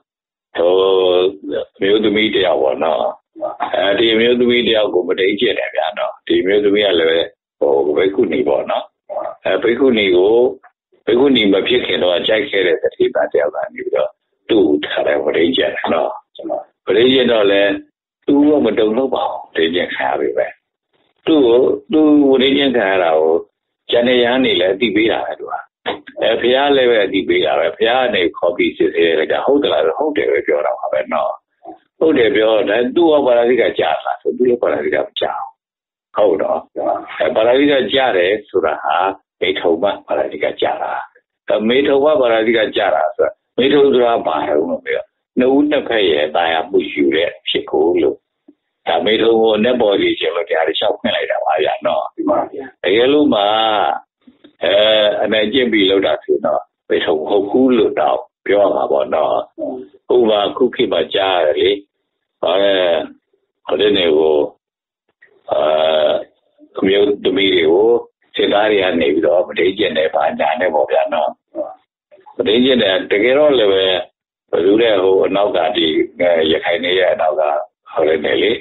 မျိုးသမီးတယောက်ပေါ့နော်ဒီမျိုးသမီးတယောက်ကိုမတိတ်ကျင်တယ်ဗျာနော်ဒီမျိုးသမီးကလည်းဘိက္ခုနီပေါ့နော်ဘိက္ခုနီမဖြစ်ခင်တော့ကြိုက်ခဲ့တဲ့တတိပါတယောက်ကနေပြီးတော့သူ့ထားတယ်မတိတ်ကျင်တယ်နော်မတိတ်ကျင်တော့လည်းသူကမတုံလို့ပါဘူးတိတ်ကျင်ခါပြီပဲသူတိတ်ကျင်ခါရတာကိုကျန်တဲ့ရန်နေလည်းအတိပေးတာပဲသူကဖះလည်းပဲအတိပေးတာပဲဖះကနေခေါ်ပြီးစစ်ဆေးလိုက်တာဟုတ်တယ်လားဟုတ်တယ်ပဲပြောတာပါပဲနော်ဟုတ်တယ်ပြောတယ်သူ့ဘာသာတိကကြားလားဆိုသူ့ဘာသာတိကမကြားဟုတ်တော့ပါရာဇိကကြားတယ်ဆိုတာဟာမေထုံမပါရာဇိကကြားတာမေထုံမပါရာဇိကကြားတာဆိုမေထုံဆိုတာဘာလို့ပြောနှုတ်နှစ်ဖက်ရဲ့တာယာမှုယူတဲ့ဖြစ်ကိုလို့ဒါမေထုံကိုနဲ့ပေါ်ကြီးကျလို့တရားလျှောက်ခွင့်လိုက်တာပါဗျာနော်ဒီမှာတကယ်လို့မှအနေကျင့်ပြီးလောက်တာဆိုတော့မေထုံဟုတ်ဘူးလို့တော့ပြောမှာပေါ့နော်ဥပမာခုခေတ်မှာကြားရတယ်လေဟောတဲ့နေကိုမျိုးသမီးတွေကိုစစ်သားတွေကနေပြီးတော့မတိကျတဲ့ဘာညာနဲ့ပေါ့ဗျာနော်မတိကျတဲ့တကယ်တော့လည်းပဲဘယ်လိုလဲဟိုအနောက်ကဒီရခိုင်နေရဲ့အနောက်ကဟိုလည်းနေလေ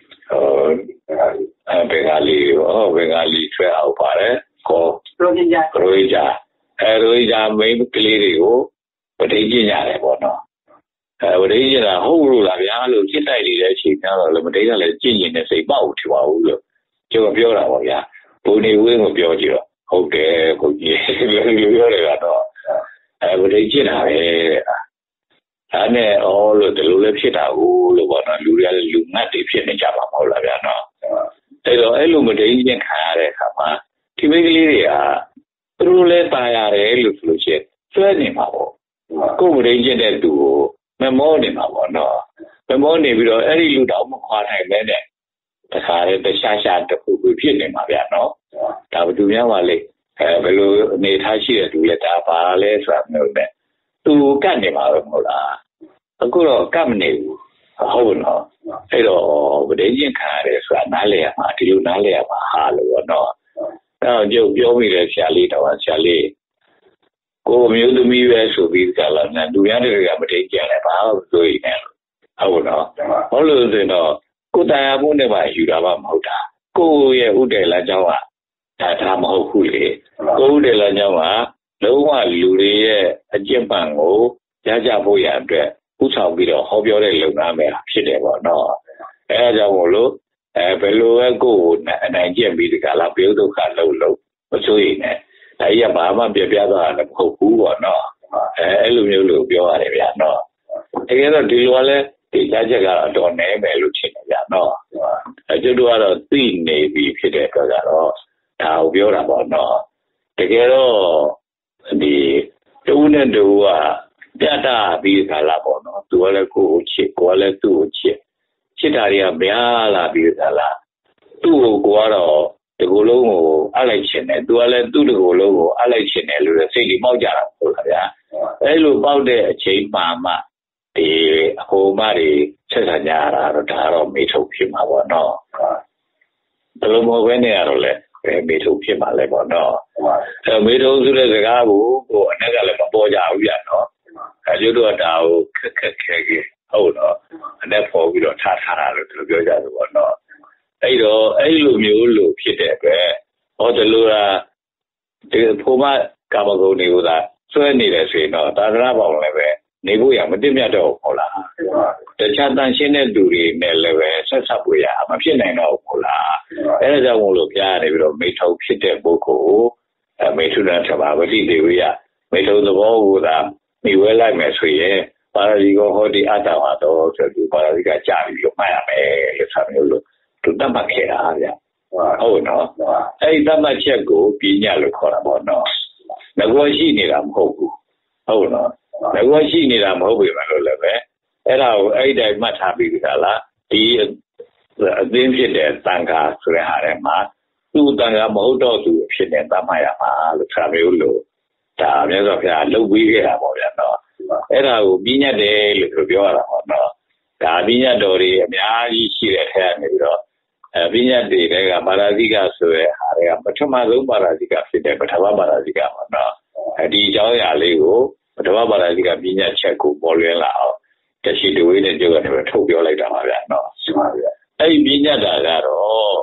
ဘင်္ဂါလီဘင်္ဂါလီဆွဲအောင်ပါတယ်ကိုရိုဟင်ဂျာရိုဟင်ဂျာမိန်းကလေးတွေကိုပဋိကျင့်ရတယ်ပေါ့နော်ပဋိကျင့်တာဟုတ်လို့လားဗျာလို့စစ်တိုက်နေတဲ့အချိန်ကျတော့လည်းမတိကလည်းကျင့်ကျင်တဲ့စိတ်ပေါ့ထင်ပါဘူးလို့ကျွန်တော်ပြောတာပေါ့ဗျာဘုံနေဝင်းကိုပြောကြည့်တော့ဟုတ်တယ်ကိုကြီးပြောတယ်ကတော့ပဋိကျင့်တာပဲဒါနဲ့လို့ဒီလိုလည်းဖြစ်တာဘူးလို့ပေါ့နော်လူတွေကလည်းလူငတ်တွေဖြစ်နေကြပါမဟုတ်လားဗျာနော်အဲ့တော့အဲ့လိုမတိကျင့်ခံရတဲ့အခါမှာဒီမိန်းကလေးတွေကသူတို့လည်းตายရတယ်လို့ဆိုလို့ရှိရင်ဆွဲနေမှာပေါ့ကိုယ်မတိကျင့်တဲ့သူကိုမမောနေမှာပေါ့နော်မမောနေပြီးတော့အဲ့ဒီလူတောင်မခွာနိုင်ပဲနဲ့တခါလေတခြားရှာတခုခုဖြစ်နေမှာဗျာနော်ဒါဘယ်သူများပါလဲဘယ်လိုအနေထားရှိတဲ့သူလဲဒါပါလဲဆိုတာမျိုးနဲ့သူကတ်နေမှာပဲမဟုတ်လားအခုတော့ကတ်မနေဘူးဟုတ်နော်အဲ့တော့ဗဒိချင်းခံရတယ်ဆိုတာနားလေရမှာဒီလိုနားလေရမှာဟာလို့ပေါ့နော်အဲ့တော့ကျုပ်ပြောမိတယ်ဆရာလေးတော့ဆရာလေးကိုမျိုးသမီးပဲဆိုပြီးကြလာတယ်သူများတွေကမတိကျတယ်ဘာလို့ဆိုရင်လဲဟုတ်နော်ဟုတ်လို့ဆိုတော့ကိုယ်တရားမှုနဲ့ပါယူတာမှမဟုတ်တာကိုရဲ့ဥဒေလာကြောင်းကဒါမဟုတ်ဘူးလေကိုဥဒေလာကြောင်းကလုံးဝလူတွေရဲ့အကျင့်ပံကိုရကြဖို့ရအတွက်ဥဆောင်ပြီးတော့ဟောပြောတဲ့လုပ်ငန်းပဲဖြစ်တယ်ပေါ့နော်အဲဒါကြောင့်မို့လို့ဘယ်လိုပဲကိုအနိုင်ကျင့်ပြီးဒီကလာပြုဒုက္ခလုံးမဆိုရင်လည်းဒါကြီးကဘာမှပြပြသွားတာမဟုတ်ဘူးပေါ့နော်အဲ့လိုမျိုးလို့ပြောရတယ်ဗျာနော်တကယ်တော့ဒီလိုလည်းဒီကြားချက်ကတော့တော်နေမယ်လို့ထင်တယ်ဗျာနော်ကျွတ်တို့ကတော့သိနေပြီဖြစ်တဲ့အတွက်ကတော့ဒါကိုပြောတာပေါ့နော်တကယ်တော့ဒီတူနဲ့တူကပြတာပြီးခါလာပေါ့နော်သူကလည်းကိုယ်ချစ်ကိုယ်လည်းသူ့ကိုချစ်တာတွေကများလာပြီးခါလာသူ့ကိုကတော့ဒီကိုယ်လုံးကိုအလိုက်ချင်တယ်သူကလည်းသူ့ဒီကိုယ်လုံးကိုအလိုက်ချင်တယ်လို့စိတ်ကြီးပေါက်ကြတာဟုတ်လားဗျာအဲ့လိုပေါက်တဲ့အချိန်မှဒီအဟိုမတွေဆက်ဆံကြရတာတော့ဒါတော့မေထုပ်ဖြစ်မှာပေါ့နော်ဘယ်လိုမဟုတ်ဘဲနဲ့ရတော့လဲမေထုပ်ဖြစ်မှာလဲပေါ့နော်မေထုပ်ဆိုတဲ့စကားကိုအနဲ့ကလည်းမပေါ်ကြဘူးဗျာနော်ကျွတ်တော့ဒါကိုခက်ခဲဟုတ်တော့အနဲ့ပေါ်ပြီးတော့ထားတာလို့သူပြောကြတယ်ပေါ့နော်အဲ့တော့အဲ့လိုမျိုးလို့ဖြစ်တဲ့အတွက်ဟောဒီလိုလားဒီဖိုးမကာမဂုဏ်တွေကိုသာဆွဲနေတယ်ဆိုရင်တော့သာသနာပေါင်းလည်းပဲနေဖို့ရမသိမြတ်တော့ဟုတ်လားတခြားတန်ရှင်းတဲ့သူတွေနဲ့လည်းပဲဆက်ဆက်ဖို့ရမဖြစ်နိုင်တော့ဟုတ်လားအဲဒါကြောင့်မို့လို့ပြရတယ်ပြီးတော့မေထုံဖြစ်တဲ့ပုဂ္ဂိုလ်မေထုနာသဘာဝတိတေဝိယမေထုံသဘောကိုသာမိဝဲလိုက်မယ်ဆိုရင်ပါရဇိကောဟောတိအတ္တဝါတော်ဆိုပြီးပါရဇိကကြာပြီးတော့မှတ်ရမယ်လို့ဆိုမျိုးလို့သူတတ်မှတ်ခဲ့တာဗျဟုတ်နော်အဲ့ဒီတတ်မှတ်ချက်ကိုပညာလို့ခေါ်တာပေါ့နော်ငကောရှိနေတာမဟုတ်ဘူးဟုတ်နော်ငကောရှိနေတာမဟုတ်ပြီမလို့လည်းပဲအဲ့ဒါကိုအဲ့ဒီတိုင်းမှတ်ထားပြီးကြလားဒီအသိဖြစ်တဲ့တန်ခါဆိုတဲ့ဟာထဲမှာသူ့တန်ခါမဟုတ်တော့သူဖြစ်တဲ့တတ်မှတ်ရမှာလို့ဆိုမျိုးလို့ဒါမြတ်စွာဘုရားလှုပ်ပြီးခဲ့တာပေါ့ဗျာနော်အဲ့ဒါကိုပြညတ်တယ်လို့ပြောရတာပေါ့နော်ဒါပြညတ်တော်တွေအများကြီးရှိတဲ့ထဲကနေပြီးတော့ပြညတ်တွေကပါရာဇိကဆိုတဲ့ဟာတွေကပထမဆုံးပါရာဇိကဖြစ်တဲ့ပထမပါရာဇိကပေါ့နော်ဒီအကြောင်းအရာလေးကိုပထမပါရာဇိကပြညတ်ချက်ကိုပေါ်လွင်လာအောင်တရှိတဝေးနဲ့ကြိုးကနေပဲထုတ်ပြောလိုက်တာပါဗျာနော်ရှိပါဗျာအဲ့ဒီပြညတ်တာကတော့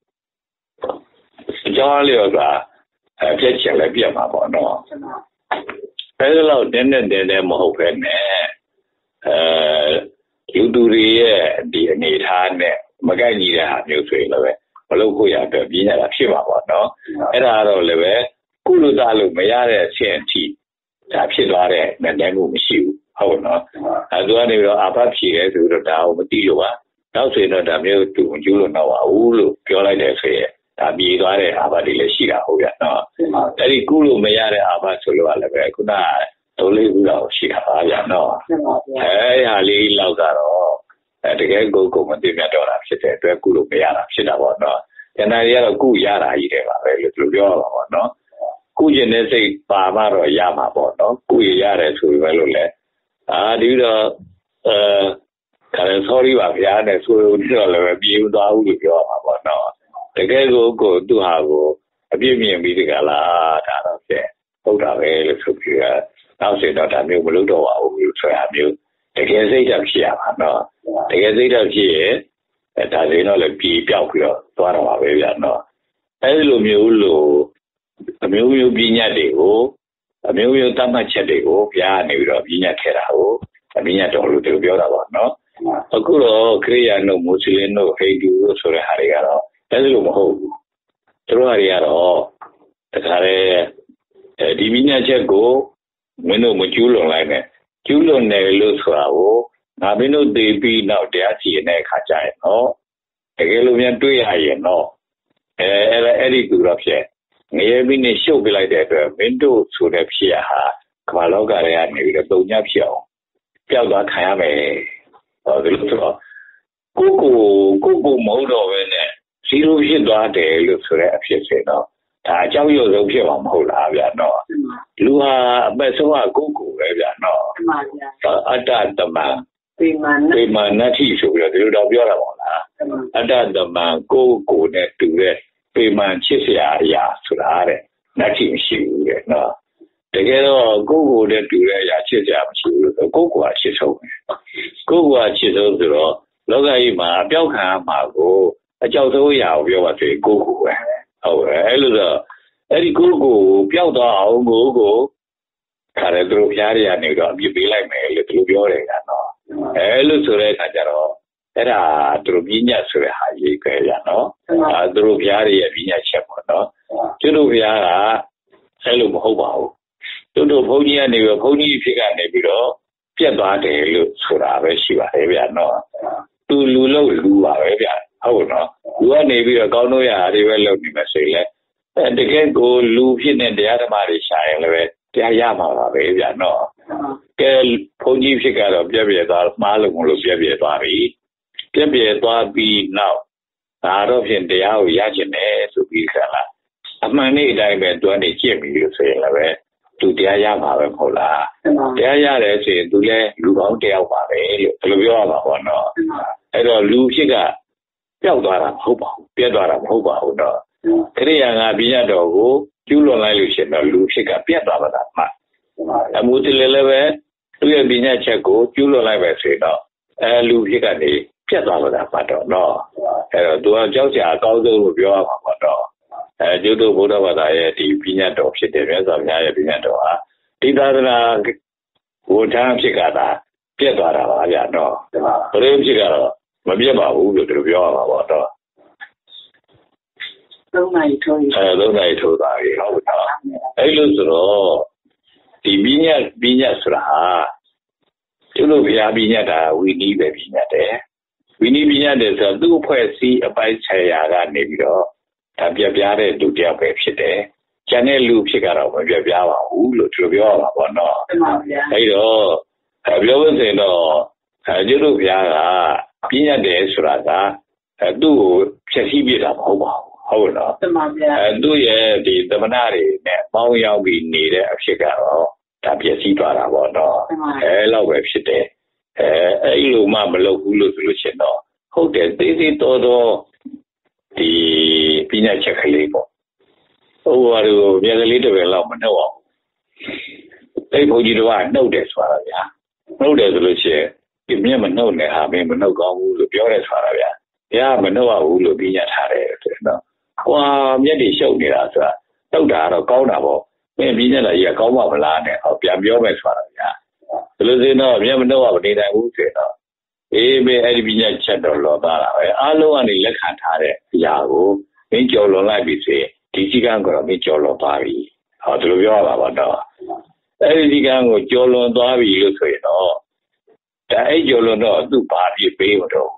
အကြောင်းလေးကပြည့်ချက်လည်းပြတ်မှာပေါ့နော်အဲဒီလောက်တင်းတဲ့မဟုတ်ပဲနဲ့လူသူတွေရဲ့ဒီအနေထားနဲ့မကိုက်ညီတဲ့ဟာမျိုးဆိုရင်လည်းမလုပ်ဖို့ရအတွက်ပြင်းရတာဖြစ်မှာပေါ့နော်အဲ့ဒါတော့လည်းပဲကုလသားလို့မရတဲ့အဆင့်အထိဒါဖြစ်သွားတဲ့နည်းနည်းမှုမရှိဘူးဟုတ်နော်သူကနေပြီးတော့အာဖတ်ဖြေတယ်ဆိုတော့ဒါကိုမသိလို့ပါနောက်ဆိုရင်တော့ဒါမျိုးသူမကျူးလွန်တော့ပါဘူးလို့ပြောလိုက်တယ်ဆိုရင်ဒါပြေးသွားတဲ့အာဘတ်တွေလည်းရှိတာဟုတ်ဗျာနော်အဲ့ဒီကုလို့မရတဲ့အာဘတ်ဆိုလို့လည်းပဲခုနဒုလေးခုတော့ရှိတာပါဗျာနော်အဲ့ဟာလေးလောက်ကတော့တကယ်ကိုမသိမြတ်တော့တာဖြစ်တဲ့အတွက်ကုလို့မရတာဖြစ်တာပေါ့နော်ကျန်တာတွေကတော့ကုရတာကြီးတယ်ပါပဲလို့သူပြောရပါပေါ့နော်ကုကျင်တဲ့စိတ်ပါမှတော့ရမှာပေါ့နော်ကုရရတယ်ဆိုပဲလို့လဲဒီတော့ခါရ sorry ပါဗျာနဲ့ဆိုတော့လည်းပြေးသွားဘူးလို့ပြောရမှာပေါ့နော်တကယ်ကိုသူ့ဟာကိုအပြည့်မြင်ပြီးတကလားဒါတော့ဖြင့်ဟုတ်တာပဲလို့ဆိုပြီးနောက်ဆိုတော့ဒါမျိုးမလုပ်တော့ပါဘူးလို့ဆိုရမျိုးတကယ်စိတ်ဓာတ်ဖြစ်ရမှာနော်တကယ်စိတ်ဓာတ်ဖြစ်ရင်ဒါဆိုရင်တော့လည်းပြေပြောက်ပြီးတော့သွားတော့ပါပဲဗျာနော်အဲဒီလိုမျိုးလို့အမျိုးမျိုးပြညတ်တွေကိုအမျိုးမျိုးတတ်မှတ်ချက်တွေကိုဘုရားနေပြီးတော့ပြညတ်ခဲ့တာကိုအပြညတ်တော်လို့သူပြောတာပါနော်အခုတော့ခရိယာန်တို့မွတ်စလင်တို့ဟိန္ဒူတို့ဆိုတဲ့ဟာတွေကတော့အဲဒီလိုမဟုတ်ဘူးသူတို့ဟာတွေကတော့တခါလေဒီပြညတ်ချက်ကိုမင်းတို့မကျူးလွန်လိုက်နဲ့ကျူးလွန်တယ်လို့ဆိုတာကိုငါမင်းတို့သိပြီးနောက်တရားစီရင်တဲ့အခါကျရင်နော်တကယ်လို့များတွေ့ရရင်တော့အဲ့ဒီသူတော့ဖြစ်ငရေပြီးနဲ့ရှုပ်ပြလိုက်တဲ့အတွက်မင်းတို့ဆိုတဲ့ဖြစ်ရဟာကမ္ဘာလောကတွေကနေပြီးတော့တုံညဖြစ်အောင်ပျောက်သွားခံရမယ်ဒီလိုဆိုတော့ကိုမဟုတ်တော့ဘဲနဲ့ဇီရိုဖြစ်သွားတယ်လို့ဆိုတဲ့အဖြစ်စင်တော့ဒါအကြောက်ရွံ့ဆုံးဖြစ်မှာမဟုတ်လားဗျာနော်လူဟာအပတ်ဆုံးကကိုပဲဗျာနော်အတ္တတမန်ပေမာနတ္ထိဆိုပြီးတော့ဒီလိုတော့ပြောတာပေါ့လားအတ္တတမန်ကိုနဲ့တူတဲ့ပေမာချစ်စရာအရာဆိုတာတဲ့နတ္ထိမရှိဘူးတဲ့နော်တကယ်တော့ကိုနဲ့တူတဲ့အရာချစ်စရာမရှိဘူးလို့ကိုကချစ်ဆုံးပဲကိုကချစ်ဆုံးဆိုတော့လောကကြီးမှာအပြောက်ခံရမှာကိုအကြောက်ဆုံးအရာကိုပြောပါဆိုရင်ကိုပဲဟုတ်ပဲအဲ့လိုတော့အဲ့ဒီကိုပျောက်သွားအောင်ကိုခါရသူတို့ဖျားရရနေတော့အပြစ်ပေးလိုက်မယ်လို့သူတို့ပြောတယ်ကနော်အဲ့လိုဆိုတဲ့အခါကျတော့အဲ့ဒါသူတို့ပြညတ်ဆိုတဲ့ဟာရေးခဲ့ရနော်သူတို့ဖျားရရဲ့ပြညတ်ချက်ပေါ့နော်ကျွတ်တို့ဖျားကအဲ့လိုမဟုတ်ပါဘူးတို့ဘုန်းကြီးကနေပြီးဘုန်းကြီးဖြစ်ကနေပြီးတော့ပြတ်သွားတယ်လို့ဆိုတာပဲရှိပါတယ်ဗျာနော်သူလူလို့လူပါပဲဗျာဟုတ်နော်လူကနေပြီးတော့ကောင်းလို့ရတာတွေပဲလုပ်နေမှာဆိုရင်လည်းတကယ်ကိုလူဖြစ်နေတရားဓမ္မတွေရှာရင်လည်းတရားရမှာပါပဲဗျာနော်ကဲဘုန်းကြီးဖြစ်ကတော့ပြည့်သွားမှားလို့မလို့ပြည့်သွားပြီပြည့်သွားပြီးနောက်ဒါတော့ဖြင့်တရားကိုရကျင်တယ်ဆိုပြီးခါလာအမှန်နဲ့အတိုင်းပဲတွန်းနေကြည့်ပြီးလို့ဆိုရင်လည်းသူတရားရမှာပဲမဟုတ်လားတရားရတယ်ဆိုရင်သူလည်းလူကောင်းတယောက်ပါပဲလို့ဘယ်လိုပြောရမှာပေါ့နော်အဲ့တော့လူဖြစ်ကပျောက်သွားတာမဟုတ်ပါဘူးပြတ်သွားတာမဟုတ်ပါဘူးတော့ခရိယာငါပြညတ်တော်ကိုကျူးလွန်လိုက်လို့ရှိရင်တော့လူဖြစ်ကပြတ်သွားပါတာမှအမှုတလည်းလည်းပဲသူ့ရဲ့ပြညတ်ချက်ကိုကျူးလွန်လိုက်ပဲဆိုတော့လူဖြစ်ကနေပြတ်သွားပါတာမှတော့နော်အဲ့တော့သူကကြောက်ကြအကောင်းဆုံးလို့ပြောရမှာပေါ့တော့ကျုပ်တို့ဘုရားဘာသာရဲ့ဒီပြညတ်တော်ဖြစ်တယ်မြတ်စွာဘုရားရဲ့ပြညတ်တော်ဟာဒီသာသနာဝဋ္ဌာန်းဖြစ်ကသာပြတ်သွားတာပါဗျာနော်ဘယ်လိုဖြစ်ကတော့မပြတ်ပါဘူးလို့သူပြောရမှာပေါ့တော့ 3 နာရီထိုး 3 နာရီထိုးတာပြီဟုတ်တော့အဲ့လိုဆိုတော့ဒီပြညတ်ဆိုတာဟာကျုပ်တို့ဘုရားပြညတ်တာဝီနီးပဲပြညတ်တယ်ဝီနီးပြညတ်တယ်ဆိုတော့သူ့အဖွဲ့အစည်းအပိုင်းခြားရာကနေပြီးတော့ဒါပြပြတဲ့လူတယောက်ပဲဖြစ်တယ်။ကျန်တဲ့လူဖြစ်ကတော့မပြပြပါဘူးလို့သူပြောရမှာပေါ့နော်။အဲ့တော့ပြောလို့ဆိုရင်တော့ကျုပ်တို့ဘုရားကပြညတ်တယ်ဆိုတာကသူ့ကိုဖြည့်ဆည်းပြတာမဟုတ်ပါဘူး။ဟုတ်နော်။သူ့ရဲ့ဒီသမဏတွေနဲ့ပေါင်းရောက်ပြီးနေတဲ့အဖြစ်ကတော့ဒါပြည့်စည်သွားတာပေါ့နော်။အဲ့လောက်ပဲဖြစ်တယ်။အဲ့လိုမှမလုပ်ဘူးလို့ဆိုလို့ရှိရင်တော့ဟုတ်တယ်သေးသေးတော်တော်ဒီပြညတ်ချက်ကလေးပေါ့ဟိုဟာတို့မျက်ကလေးတစ်ပယ်လောက်မနှုတ်အောင်အဲ့ဘုန်းကြီးတို့ကနှုတ်တယ်ဆိုတာဗျာနှုတ်တယ်ဆိုလို့ရှိရင်ဒီမျက်မနှုတ်နဲ့ဟာမင်းမနှုတ်ကောင်းဘူးလို့ပြောတယ်ဆိုတာဗျာဗျာမနှုတ်ရဘူးလို့ပြညတ်ထားတယ်ဆိုတော့ဟွာမျက်တွေရှုပ်နေတာဆိုတာနှုတ်တာကတော့ကောင်းတာပေါ့မင်းပြညတ်တာကြီးကကောင်းမှမလားနဲ့ဟောပြန်ပြောမယ်ဆိုတာဗျာဘယ်လိုစင်းတော့မျက်မနှုတ်ရမနေနိုင်ဘူးဆိုတော့အေးပဲအဲ့ဒီပြညတ်ချက်တော့လောသားတာပဲအားလုံးကနေလက်ခံထားတဲ့အရာကိုမင်းကြော်လွန်လိုက်ပြီဆိုရင်ဒီစည်းကမ်းကတော့မင်းကြော်လွန်သွားပြီဟောဒီလိုပြောရပါတော့အဲ့ဒီစည်းကမ်းကိုကြော်လွန်သွားပြီလို့ဆိုရင်တော့ဒါအဲ့ကြော်လွန်တော့သူ့ဘာဖြစ်ပေးမတော့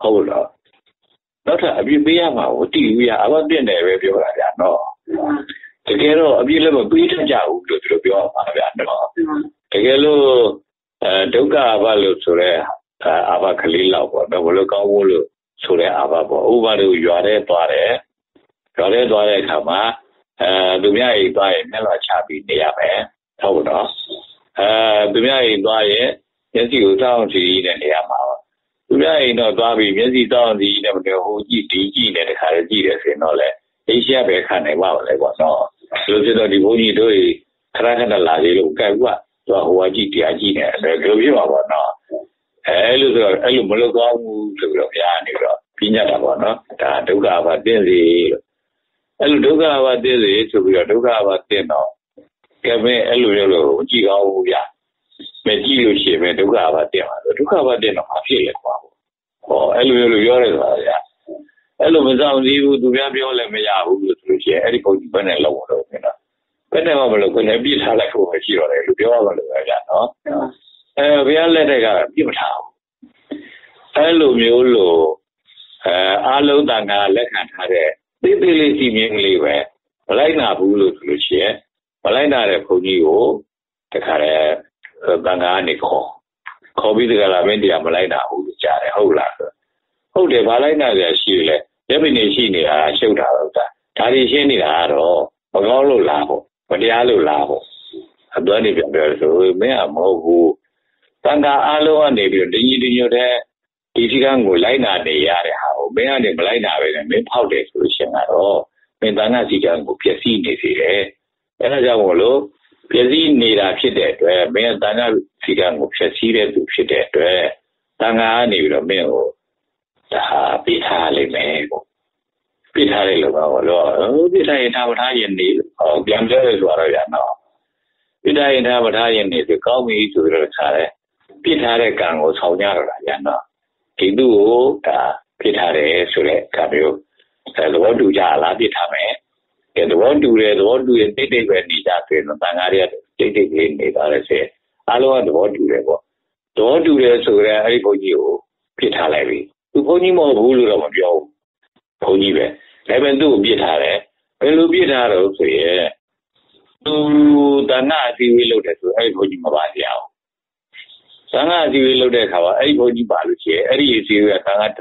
ဟုတ်လားနောက်ထပ်အပြစ်ပေးရမှာကိုတည်ပြီးအဘပြင့်တယ်ပဲပြောတာဗျာနော်တကယ်တော့အပြစ်လည်းမပေးတတ်ကြဘူးလို့သူတို့ပြောပါဗျာနော်တကယ်လို့ဒုက္ခအဘလို့ဆိုရဲအဘကလေးလောက်ပေါ့နော်ဘလို့ကောင်းဖို့လို့ဆိုရဲအဘပေါ့ဥပမာတို့ရွာထဲသွားတယ်အခါမှာသူများအိမ်သွားရင်မျက်နှာချပြီးနေရမယ်ဟုတ်တော့သူများအိမ်သွားရင်မျက်စိကိုတောင်းကြည့်နေရမှာသူများအိမ်တော့သွားပြီးမျက်စိတောင်းကြည့်နေတယ်ဟိုကြည့်ဒီကြည့်နေတခါလေကြည့်တယ်ဆိုရင်တော့လေအိရှားပဲခံနိုင်ပါလေပေါ့နော်လို့ဆိုတော့ဒီဘုန်းကြီးတို့ခဏခဏလာလေလို့ကြိုက်ကွာသူဟိုကကြည့်တရားကြည့်နေတယ်ဘယ်လိုဖြစ်မှာပေါ့နော်လို့ဆိုတော့အဲ့လိုမလုပ်ကောင်းဘူးဆိုပြီးတော့ဘုရားနေတော့ပြညတ်တာပေါ့နော်ဒါဒုက္ခဘာတင်းစီလို့အဲ့လိုဒုက္ခဘာတင်းစီဆိုပြီးတော့ဒုက္ခဘာတင်းတော့ကဲမင်းအဲ့လိုလို့ကြည့်ကောင်းဘူးဗျာမကြည့်လို့ရှိရင်ဒုက္ခဘာတင်းမှာဒုက္ခဘာတင်းတော့မဖြစ်လေကွာဟောအဲ့လိုလို့ပြောရတယ်ဆိုတာဗျာအဲ့လိုမဆောင်စည်းဘူးသူများပြောလည်းမရဘူးလို့ဆိုလို့ရှိရင်အဲ့ဒီပုံကြီးဘယ်နဲ့လောက်တော့ခင်ဗျာဘယ်နဲ့မှမလုပ်ခင်ပြစ်ထားလိုက်ဖို့ပဲရှိတော့တယ်လို့ပြောရမှာလို့ပဲဗျာနော်ဘုရားလက်ထက်ကပြစ်မထားဘူးအဲ့လိုမျိုးလို့အားလုံးတန်ခါလက်ခံထားတဲ့တိတိလေးစီမင်းကလေးပဲမလိုက်နာဘူးလို့ဆိုလို့ရှိရင်မလိုက်နာတဲ့ဘုန်းကြီးကိုတခါတည်းတန်ခါကနေခေါ်ပြီးတကယ်လားမင်းတရားမလိုက်နာဘူးလို့ကြားတယ်ဟုတ်လားဟုတ်တယ်ဘာလိုက်နာကြရှိလဲရပ်ပင်နေရှိနေတာရှုပ်တာတော့ဒါတွေရှင်းနေတာကတော့မကောင်းလို့လားပေါ့မတရားလို့လားပေါ့အသွမ်းနေပြန်ပြောဆိုမင်းကမဟုတ်ဘူးတန်ခါအားလုံးကနေပြီးတော့ဒီညိုတဲ့ဒီစီကံကိုလိုက်နာနေရတဲ့ဟာကိုမင်းကနေမလိုက်နာပဲနဲ့မင်းဖောက်တယ်ဆိုလို့ရှိရင်တော့မင်းတန်ခါစီကံကိုပျက်စီးနေစေတယ်အဲဒါကြောင့်မို့လို့ပျက်စီးနေတာဖြစ်တဲ့အတွက်မင်းတန်ခါစီကံကိုပျက်စီးတဲ့သူဖြစ်တဲ့အတွက်တန်ခါကနေပြီးတော့မင်းကိုဒါပြထားလိုက်မယ်ပေါ့ပြထားလိုက်လို့ပါတော့ပြထားရင်ထားရင်နေပြန်ပြောရဆိုတော့ရနော်ပြထားရင်ထားရင်နေဆိုကောင်းပြီဆိုတော့ခါတယ်ပြထားတဲ့ကံကိုဆောင်ကြတော့ရနော်ဒီသူ့ကိုဒါပြထားတယ်ဆိုတဲ့အခါမျိုးသဘောတူကြလားပြထားမယ်သဘောတူရင်တိတ်ပဲနေကြဆိုရင်တန်ခါးတွေကတိတ်လေးနေသွားတယ်ဆိုအားလုံးကသဘောတူတယ်ပေါ့သဘောတူတယ်ဆိုရင်အဲ့ဒီဘုန်းကြီးကိုပြထားလိုက်ပြီသူဘုန်းကြီးမဟုတ်ဘူးလို့တော့မပြောဘူးဘုန်းကြီးပဲဒါပေမဲ့သူ့ကိုပြစ်ထားတယ်ဘယ်လိုပြစ်ထားတော့ဆိုရင်သူတဏှာအစီဝေးလုပ်တယ်ဆိုအဲ့ဒီဘုန်းကြီးမပါကြအောင်တဏှာအစီဝေးလုပ်တဲ့အခါမှာအဲ့ဒီဘုန်းကြီးပါလို့ရှိရင်အဲ့ဒီအစီဝေးကတဏှာ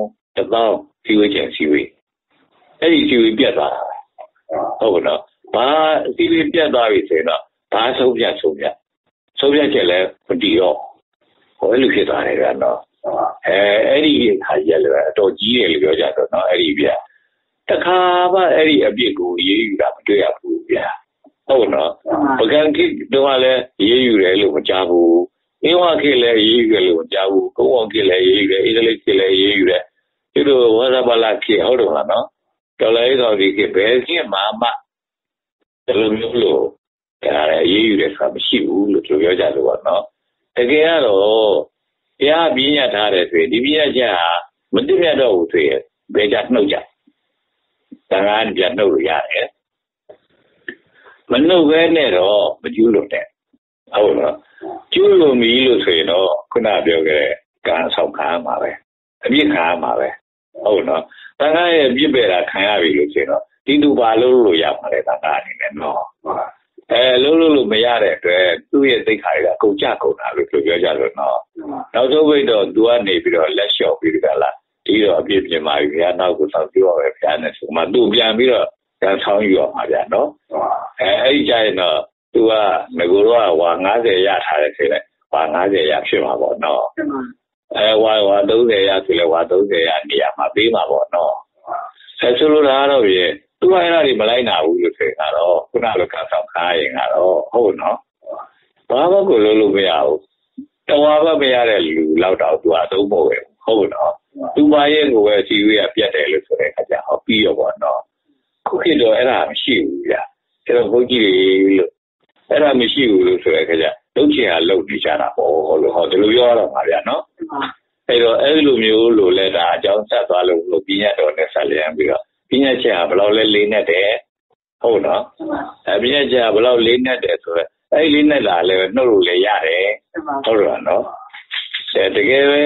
1000စီဝေးချင်စီဝေးအဲ့ဒီစီဝေးပြတ်သွားတာဟုတ်နော်ဘာစီဝေးပြတ်သွားပြီဆိုရင်တော့ဘာဆုံးဖြတ်ချက်လဲမတည်တော့ဟိုအဲ့လိုဖြစ်သွားတယ်ကတော့အဲ့ဒီခါကြီးလည်းအတော်ကြီးတယ်လို့ပြောကြတော့နော်အဲ့ဒီဗျာတခါမှအဲ့ဒီအပြစ်ကိုရေးယူတာမတွေ့ရဘူးဗျာဟုတ်နော်ပကံခိတော့လည်းရေးယူတယ်လို့မကြားဘူးအင်းဝခိလည်းရေးယူတယ်လို့မကြားဘူးကုန်းဝခိလည်းရေးယူတယ်ဣဒလိခိလည်းရေးယူတယ်ဒီလိုဝါသပလာခိဟုတ်တော့နော်တော်လည်းတော်ဒီခိဘယ်ခိမှဒီလိုမျိုးလို့ဒါလည်းရေးယူတယ်ဆိုတာမရှိဘူးလို့ပြောကြလို့ပေါ့နော်တကယ်ကတော့တရားပြညတ်ထားတယ်ဆိုရင်ဒီပြညတ်ချက်ဟာမတိမြတ်တော့ဘူးဆိုရင်ဘယ်ကြနှုတ်ကြတန်ခါးပြန်နှုတ်လို့ရတယ်မနှုတ်ပဲနဲ့တော့မကျူးလို့တဲ့ဟုတ်လားကျူးလို့မီးလို့ဆိုရင်တော့ခုနပြောခဲ့တဲ့ကံဆောင်ခံရမှာပဲအပြစ်ခံရမှာပဲဟုတ်နော်တန်ခါးရဲ့ပြစ်ပယ်တာခံရပြီလို့ဆိုရင်တော့ဒီသူပါလို့ရမှာလေတန်ခါးအနေနဲ့နော်လုံးလို့မရတဲ့အတွက်သူ့ရဲ့သိက္ခာတွေကကုန်ကြကုန်တာလို့ပြောကြလို့နော်နောက်ဆုံးပိတ်တော့သူကနေပြီးတော့လက်လျှော့ပြီးကြလားဒီတော့အပြည့်ပြင်ပါပြီဗျာနောက်ကိုဆောင်ပြောပဲဗျာနဲ့ဆိုမှသူ့ပြန်ပြီးတော့ကန်ဆောင်ယူရမှာဗျာနော်အဲ့ဒီကြရင်တော့သူကငကိုတော့ဝါ90ရထားတယ်ဆိုရင်ဝါ90ရဖြစ်မှာပေါ့နော်ဝါ30ရဆိုလဲဝါ30ရနေရာမှာပေးမှာပေါ့နော်ဆိုလိုတာတော့ပြင်သူအဲ့ဒါတွေမလိုက်နာဘူးလို့ဆိုရင်ကတော့ခုနလိုကန်ဆောင်ခါရင်ကတော့ဟုတ်နော်ဘာမှကိုလို့မရဘူးတဝါဘမရတဲ့လူလောက်တော့သူအသုံးဖို့ပဲဟုတ်နော်သူပါရဲ့ကိုပဲစီဝေးကပြတ်တယ်လို့ဆိုတဲ့အခါကျဟောပြီးရောပေါ့နော်ခုခေတ်တော့အဲ့ဒါမရှိဘူးဗျာအဲ့တော့ဘုန်းကြီးတွေလို့အဲ့ဒါမရှိဘူးလို့ဆိုတဲ့အခါကျလုတ်ချင်ဟာလုတ်နေကြတာပေါ့လို့ဟောဒီလိုပြောတော့မှာဗျာနော်အဲ့တော့အဲ့လိုမျိုးလို့လဲဒါအကြောင်းဆက်သွားလို့ပြညတ်တော်နဲ့ဆက်လျံပြီးတော့ပြညတ်ချက်ကဘယ်လောက်လဲလေးနဲ့တယ်ဟုတ်နော်ပြညတ်ချက်ကဘယ်လောက်လေးနဲ့တယ်ဆိုတော့အဲ့လေးနဲ့လာလဲနှုတ်လို့လဲရတယ်ဟုတ်တော့နော်တကယ်ပဲ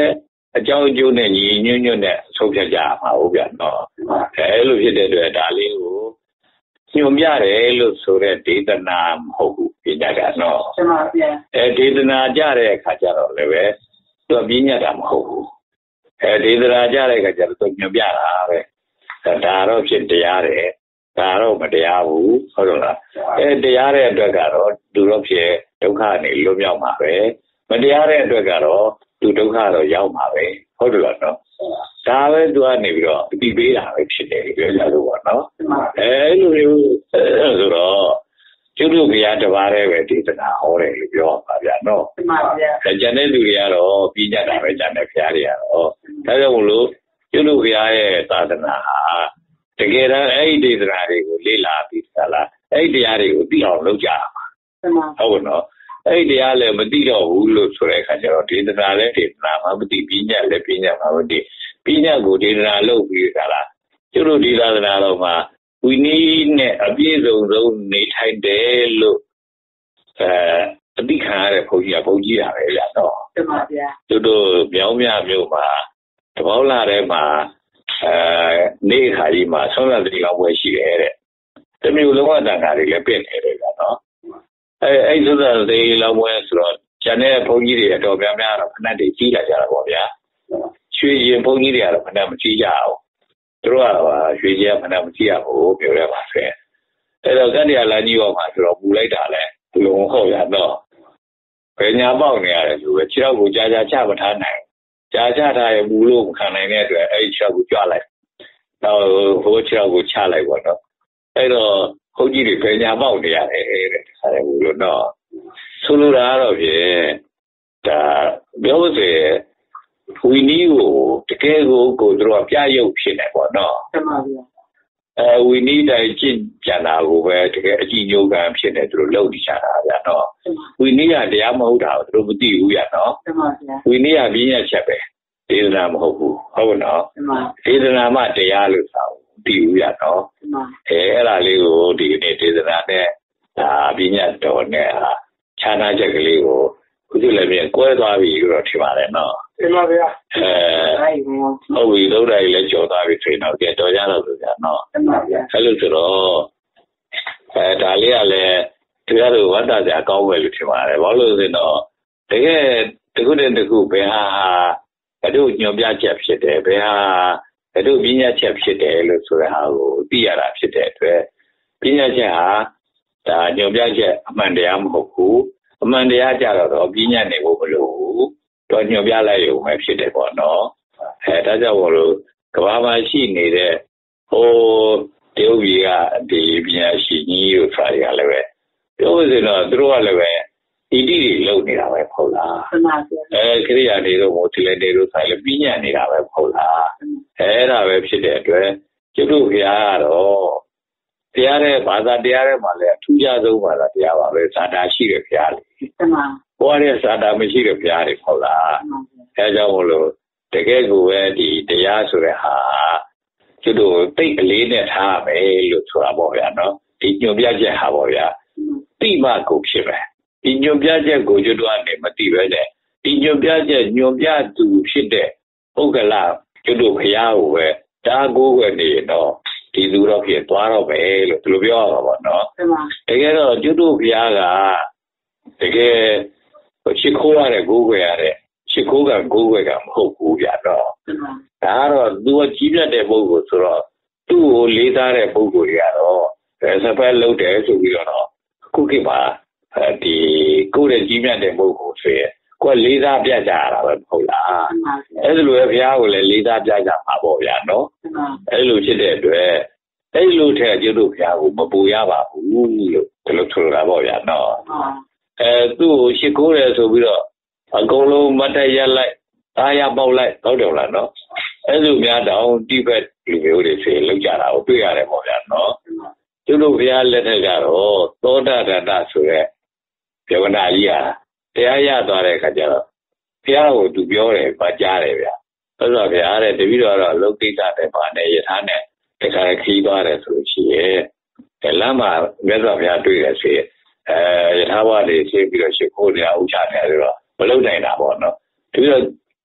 အကြောင်းအကျိုးနဲ့ညီညွတ်ညွတ်နဲ့ဆုံးဖြတ်ကြမှာဟုတ်ဗျာနော်အဲ့လိုဖြစ်တဲ့အတွက်ဒါလေးကိုညွှန်ပြတယ်လို့ဆိုတဲ့ဒေသနာမဟုတ်ဘူးပြညတ်တာနော်မှန်ပါဗျာဒေသနာကြတဲ့အခါကျတော့လည်းပဲသူကပြညတ်တာမဟုတ်ဘူးဒေသနာကြတဲ့အခါကျတော့သူညွှန်ပြတာပဲဒါတော့ဖြစ်တရားတယ်ဒါတော့မတရားဘူးဟုတ်လို့လားတရားတဲ့အတွက်ကတော့သူတော့ဖြစ်ဒုက္ခနဲ့လွတ်မြောက်မှာပဲမတရားတဲ့အတွက်ကတော့သူဒုက္ခတော့ရောက်မှာပဲဟုတ်တယ်လားနော်ဒါပဲသူကနေပြီးတော့အတိပေးတာပဲဖြစ်တယ်ပြောကြလို့ပေါ့နော်အဲ့လိုမျိုးဆိုတော့ကျုပ်တို့ဘုရားတပါးတည်းပဲဒေသနာဟောတယ်လို့ပြောပါဗျာနော်မှန်ပါဗျာကျန်တဲ့လူတွေကတော့ပြီးကြတာပဲကျန်တဲ့ဘုရားတွေကတော့ဒါကြောင့်မို့လို့ကျုပ်တို့ဘုရားရဲ့သာသနာဟာတကယ်တော့အဲ့ဒီဒေသနာတွေကိုလေ့လာပြီးသလားအဲ့ဒီတရားတွေကိုသိအောင်လုပ်ကြရမှာဟုတ်နော်အဲ့ဒီတရားလည်းမသိတော့ဘူးလို့ဆိုတဲ့အခါကျတော့ဒေသနာလည်းဒေသနာမှမသိပညာလည်းပညာမှမသိပညာကိုဒေသနာလုပ်ပြီးသလားကျုပ်တို့ဒီသာသနာတော်မှာဝိနည်းနဲ့အပြည့်စုံဆုံးနေထိုင်တယ်လို့အသိခံရတဲ့ဘုန်းကြီးကဘုန်းကြီးရပဲဗျာတော့မှန်ပါဗျာကျုပ်တို့မြောင်းမြမြို့မှာတပေါင်းလာထဲမှာနေ့ခါကြီးမှာဆုံးသက်တိလောက်ပွဲရှိတယ်တဲ့တမျိုးလုံးဝတန်ခါတွေလည်းပြင့်နေတယ်ဗျာနော်အဲ့ဆုံးသက်တိလောက်ပွဲဆိုတော့ကျန်တဲ့ဘုန်းကြီးတွေအတော်များများတော့ခဏတည်းကြီးလာကြတာပေါ့ဗျာရွှေရင်ဘုန်းကြီးတွေကတော့ခဏမကြီးကြအောင်သူတို့ကရွှေကြီးကခဏမကြီးရဘူးပြောရပါဆွဲအဲ့တော့ကတ္တရာလမ်းကြီးပေါ်မှာဆိုတော့ပူလိုက်တာလဲဘယ်လိုဟုတ်ရတော့ဘယ်ညာပေါက်နေရတယ်ဆိုပဲခြေထောက်ကိုကြာကြာချမထားနိုင်ကြာချထားရင်မူလို့မခံနိုင်တဲ့အတွက်အဲ့ဒီခြေထောက်ကိုကြွလိုက်တော့ဟိုခြေထောက်ကိုချလိုက်ပေါ့နော်အဲ့တော့ဘုန်းကြီးတွေဘယ်ညာပေါက်နေရတယ်တဲ့ဆရာမူလို့တော့ဆိုလိုတာတော့ဖြင့်ဒါပြောစေဝီနီးကိုတကယ်ကိုသူတို့ကပြရုပ်ဖြစ်နေပေါ့နော်မှန်ပါဗျာဝီနီးတိုင်းကျင့်ကြံတာကိုပဲတကယ်အကြည့်ညိုကံဖြစ်နေသူတို့လုပ်နေကြတာဗျာနော်ဝီနီးကတရားမဟုတ်တာကိုသူတို့မသိဘူးဗျာနော်မှန်ပါဗျာဝီနီးကပြင်းရချက်ပဲဒေသနာမဟုတ်ဘူးဟုတ်နော်မှန်ပါဒေသနာမှတရားလို့ဆိုသိဘူးဗျာနော်မှန်ပါအဲ့ဒါလေးကိုဒီနေ့ဒေသနာနဲ့ပြင်းရတော်နဲ့ခြားနာချက်ကလေးကိုခုကျလည်းပြန်ကွဲသွားပြီလို့ထင်ပါတယ်နော်မှန်ပါဗျာဟုတ်ပြီလုံးတိုင်းလည်းကြော်သွားပြီဆိုရင်တော့တော်ကြတော့ဆိုကြနော်မှန်ပါဗျာအဲ့လိုဆိုတော့ဒါလေးကလည်းတရားတို့ဝတ္တစရာကောင်းပဲလို့ထင်ပါတယ်ဘာလို့လဲဆိုတော့တကယ်တခုတည်းတခုဘယ်ဟာဘယ်တို့ညွန်ပြချက်ဖြစ်တယ်ဘယ်ဟာဘယ်တို့ပညာချက်ဖြစ်တယ်လို့ဆိုတဲ့ဟာကိုသိရတာဖြစ်တဲ့အတွက်ပညာချက်ဟာဒါညွန်ပြချက်အမှန်တရားမဟုတ်ဘူးအမှန်တရားကြတော့ပညာနေဖို့မလိုဘူးတော့ညွန်ပြလိုက်ရုံပဲဖြစ်တယ်ပေါ့နော်ဒါကြောင့်မို့လို့ကဘာမှာရှိနေတဲ့ဟိုတရုတ်ပြည်ကဒီပညာရှိကြီးတို့ဆိုတာတွေကလည်းပဲပြောလို့ဆိုတော့သူတို့ကလည်းပဲဣတိတွေလုပ်နေတာပဲဟုတ်လားမှန်ပါဗျာခရိယာတွေတို့မို့ဒီလေတွေတို့ဆိုလည်းပညာနေတာပဲဟုတ်လားအဲ့ဒါပဲဖြစ်တဲ့အတွက်ကျွတ်တို့ဘုရားကတော့တရားတဲ့ဘာသာတရားတဲ့မှာလည်းအထူးခြားဆုံးဘာသာတရားပါပဲဇာတာရှိတဲ့ဘုရားလေမှန်ပါဘဝရဲ့ဇာတာမရှိတဲ့ဘုရားတွေဟုတ်လားအဲကြောင့်မို့လို့တကယ်ကိုပဲဒီတရားဆိုတဲ့ဟာကျွတ်တို့သိအလေးနဲ့ထားမယ်လို့ဆိုတာပေါ့ဗျာနော်ဒီညွန်ပြချက်ဟာပေါ့ဗျာတိမကိုဖြစ်မယ်ဒီညွန်ပြချက်ကိုကျွတ်တို့ကနေမသိပဲနဲ့ဒီညွန်ပြချက်ညွန်ပြသူဖြစ်တဲ့ပုဂ္ဂလကျွတ်တို့ဘုရားကိုပဲတားကိုးွယ်နေတော့ဒီလူတော့ဖြစ်သွားတော့ပဲလို့ဒီလိုပြောရမှာပေါ့နော်တကယ်တော့ကျွတ်တို့ဘုရားကတကယ်ချစ်ခိုးရတဲ့ကိုးွယ်ရတဲ့ချစ်ခိုးကကိုးွယ်ကမဟုတ်ဘူးဗျာတော့ဒါကတော့သူကကြီးပြတ်တဲ့ပုဂ္ဂိုလ်ဆိုတော့သူ့ကိုလေးစားတဲ့ပုဂ္ဂိုလ်တွေကတော့စပယ်လုပ်တယ်ဆိုပြီးတော့ခုခေတ်မှာဒီကိုယ့်ရဲ့ကြီးမြတ်တဲ့ပုဂ္ဂိုလ်ဆိုရင်ကိုယ်လေးစားပြကြရတာပဲဟုတ်လားအဲ့လိုပဲဘုရားကိုလည်းလေးစားပြကြမှာပေါ့ဗျာနော်အဲ့လိုဖြစ်တဲ့အတွက်အဲ့လိုထက်ကျွတ်တို့ဘုရားကိုမပူရပါဘူးလို့ဒီလိုဆိုတာပေါ့ဗျာနော်သူ့ကိုရှ िख ိုးတယ်ဆိုပြီးတော့အကုန်လုံးမတ်တရက်လိုက်အားရပေါက်လိုက်ဟုတ်တယ်လားနော်အဲ့လိုများတောင်တိဘက်လူမျိုးတွေဆိုလောက်ကြတာကိုတွေ့ရတယ်ပေါ့ဗျာနော်ကျွတ်တို့ဘုရားလက်ထက်ကတော့သောတာဒတဆိုတဲ့ဗျဝနာကြီးဟာတရားရသွားတဲ့အခါကျတော့ဘုရားကိုသူပြောတယ်ဗာကြားတယ်ဗျာဟုတ်လားဗျာတဲ့တပည့်တော်တော့လုတ်ကိစ္စတဲ့ပါနဲ့ယထာနဲ့တခါခီးသွားတယ်ဆိုလို့ရှိရဲ့လမ်းမှာမြတ်စွာဘုရားတွေ့တယ်ဆိုရင်ယထာဘတွေရှင်းပြီးတော့ရှ िख ိုးနေအောင်ဥချနေတယ်ဆိုတော့မလုတ်နိုင်တာပေါ့နော်တပည့်တော်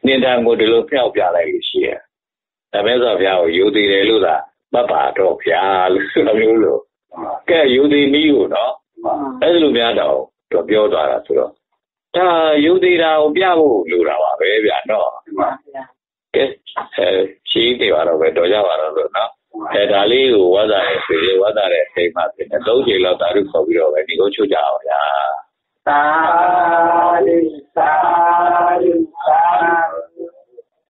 နေတာကိုဒီလိုဖျောက်ပြလိုက်လို့ရှိရဲ့ဒါမဲ့ဆိုဗျာကိုယူသေးတယ်လို့သာမပါတော့ဗျာလို့ဆိုမျိုးလို့ကဲယူသေးမီးကိုနော်အဲ့လိုများတော့ပြောသွားတာဆိုတော့ဒါယူသေးတာကိုပြဖို့လိုတာပါပဲဗျာနော်ကဲရှင်းနေပါတော့ပဲတော်ကြပါတော့လို့နော်ဒါလေးကိုဝါသာရဲ့ဆွေဝါသာရဲ့အိမ်မှာဖြစ်နေ3ချိန်လောက်တာရုခေါ်ပြီးတော့ပဲဒီကိုချုပ်ကြအောင်ဗျာသာ